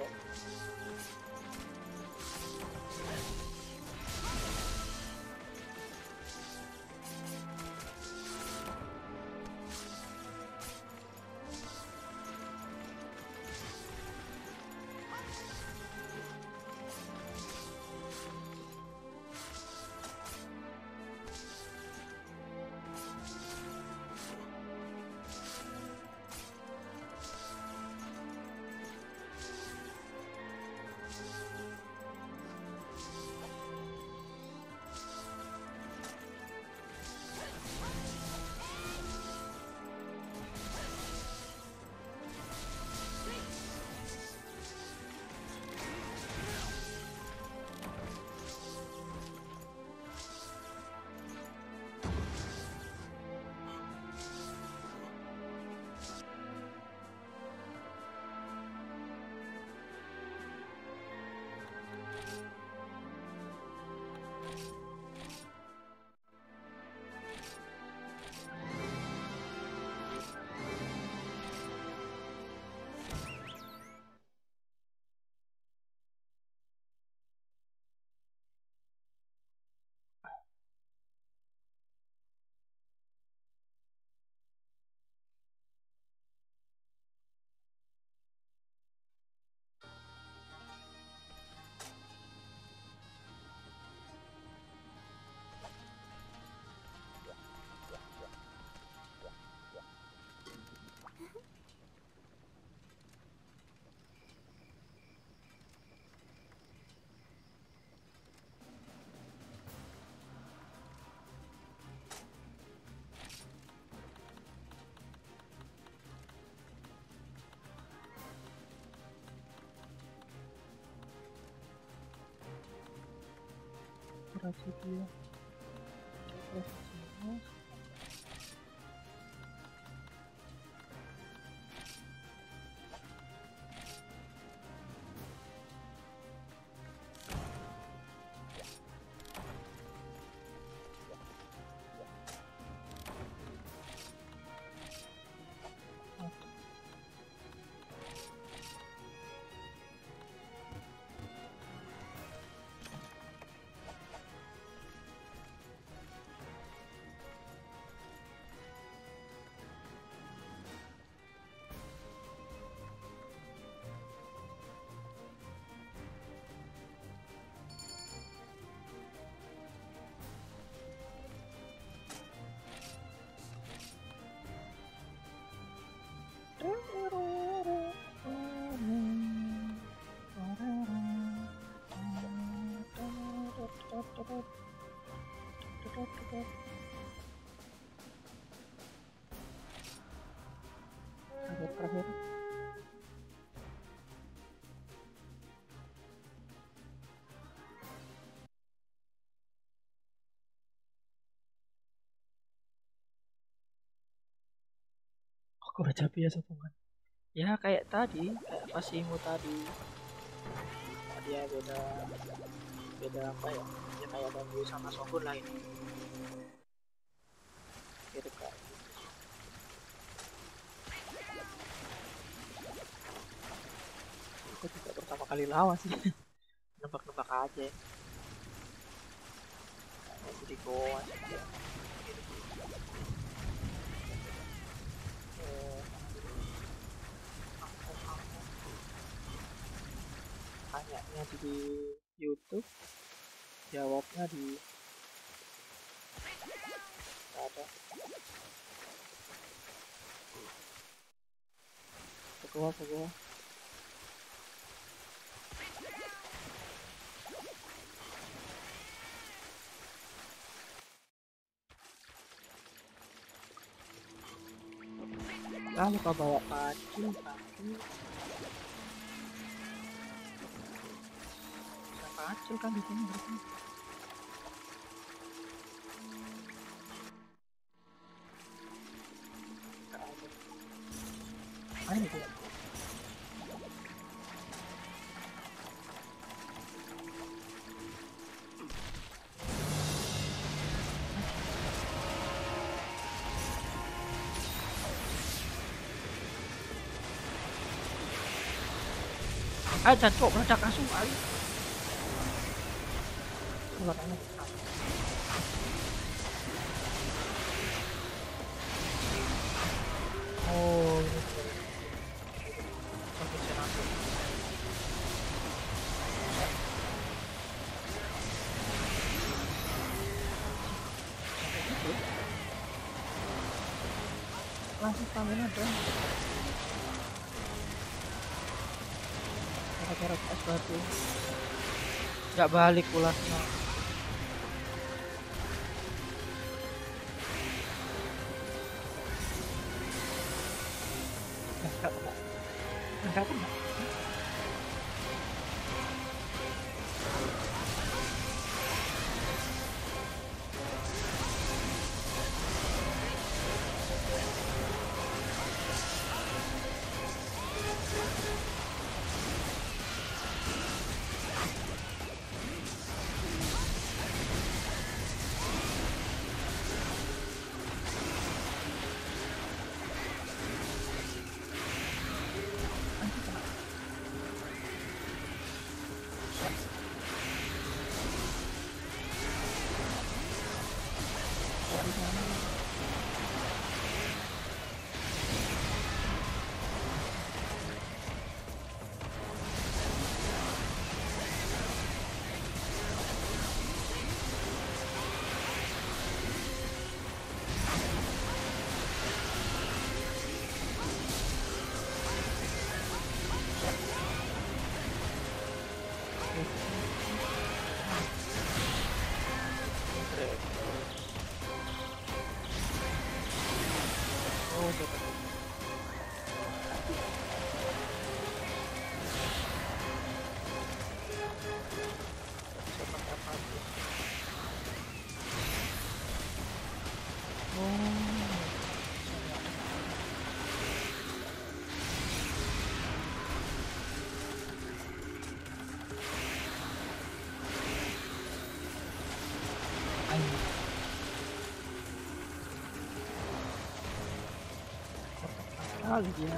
Prasetyo. Prasetyo. Terakhir. Aku baca biasa teman. Ya kayak tadi, kayak pasimu tadi. Dia beda beda apa ya? Ya kayak Dangu sama Shogun lah ini. Gitu kayak gitu. Aku juga pertama kali lawan sih. Nebak-nebak aja. Jadi goa sih. Tanyanya di YouTube, jawabnya di ada. Pegoa, pegoa. Ah, lupa bawa pacu, pacu. Bisa pacu kan di sini berarti. Enggak ada. Ayo dia. Ah, jangan cok meledak langsung kali. Belakangnya. Oh, ini sampai senang. Langsung stamina dong. Gara-gara es batu. Nggak balik ulasnya. Nggak kena. Nggak kena. Kali dia.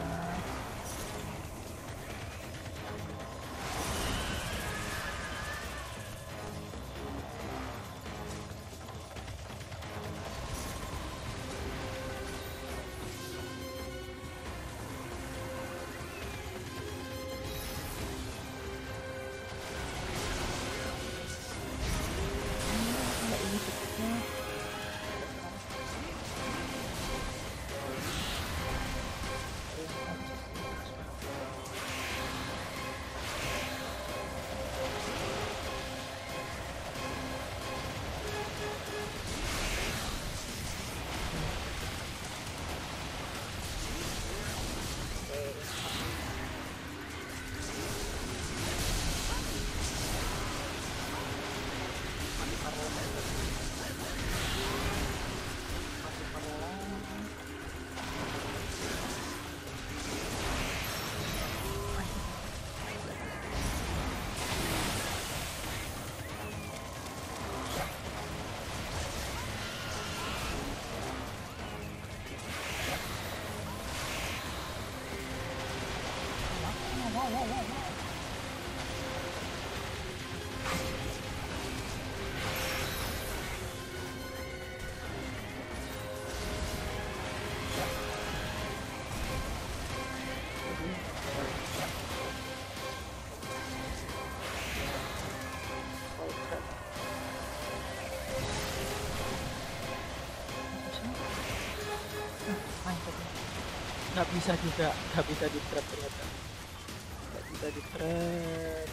Nggak bisa juga, nggak bisa di trap ternyata, nggak bisa di trap.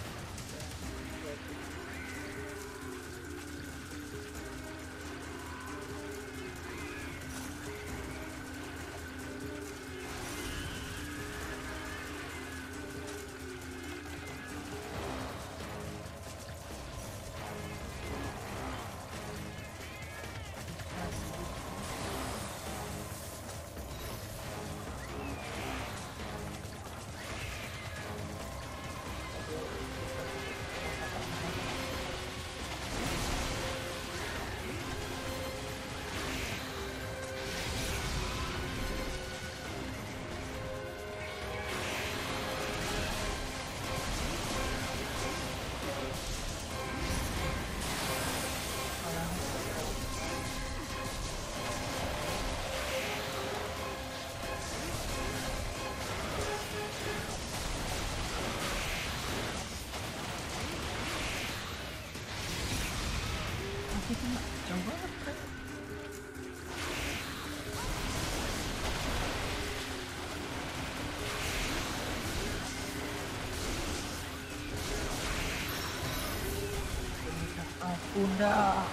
itu nggak jauh banget kan. Ampun dah.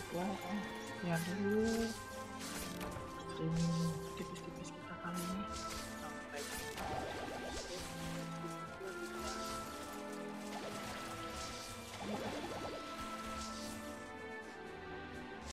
Sekian dulu streaming tipis-tipis kita kali ini.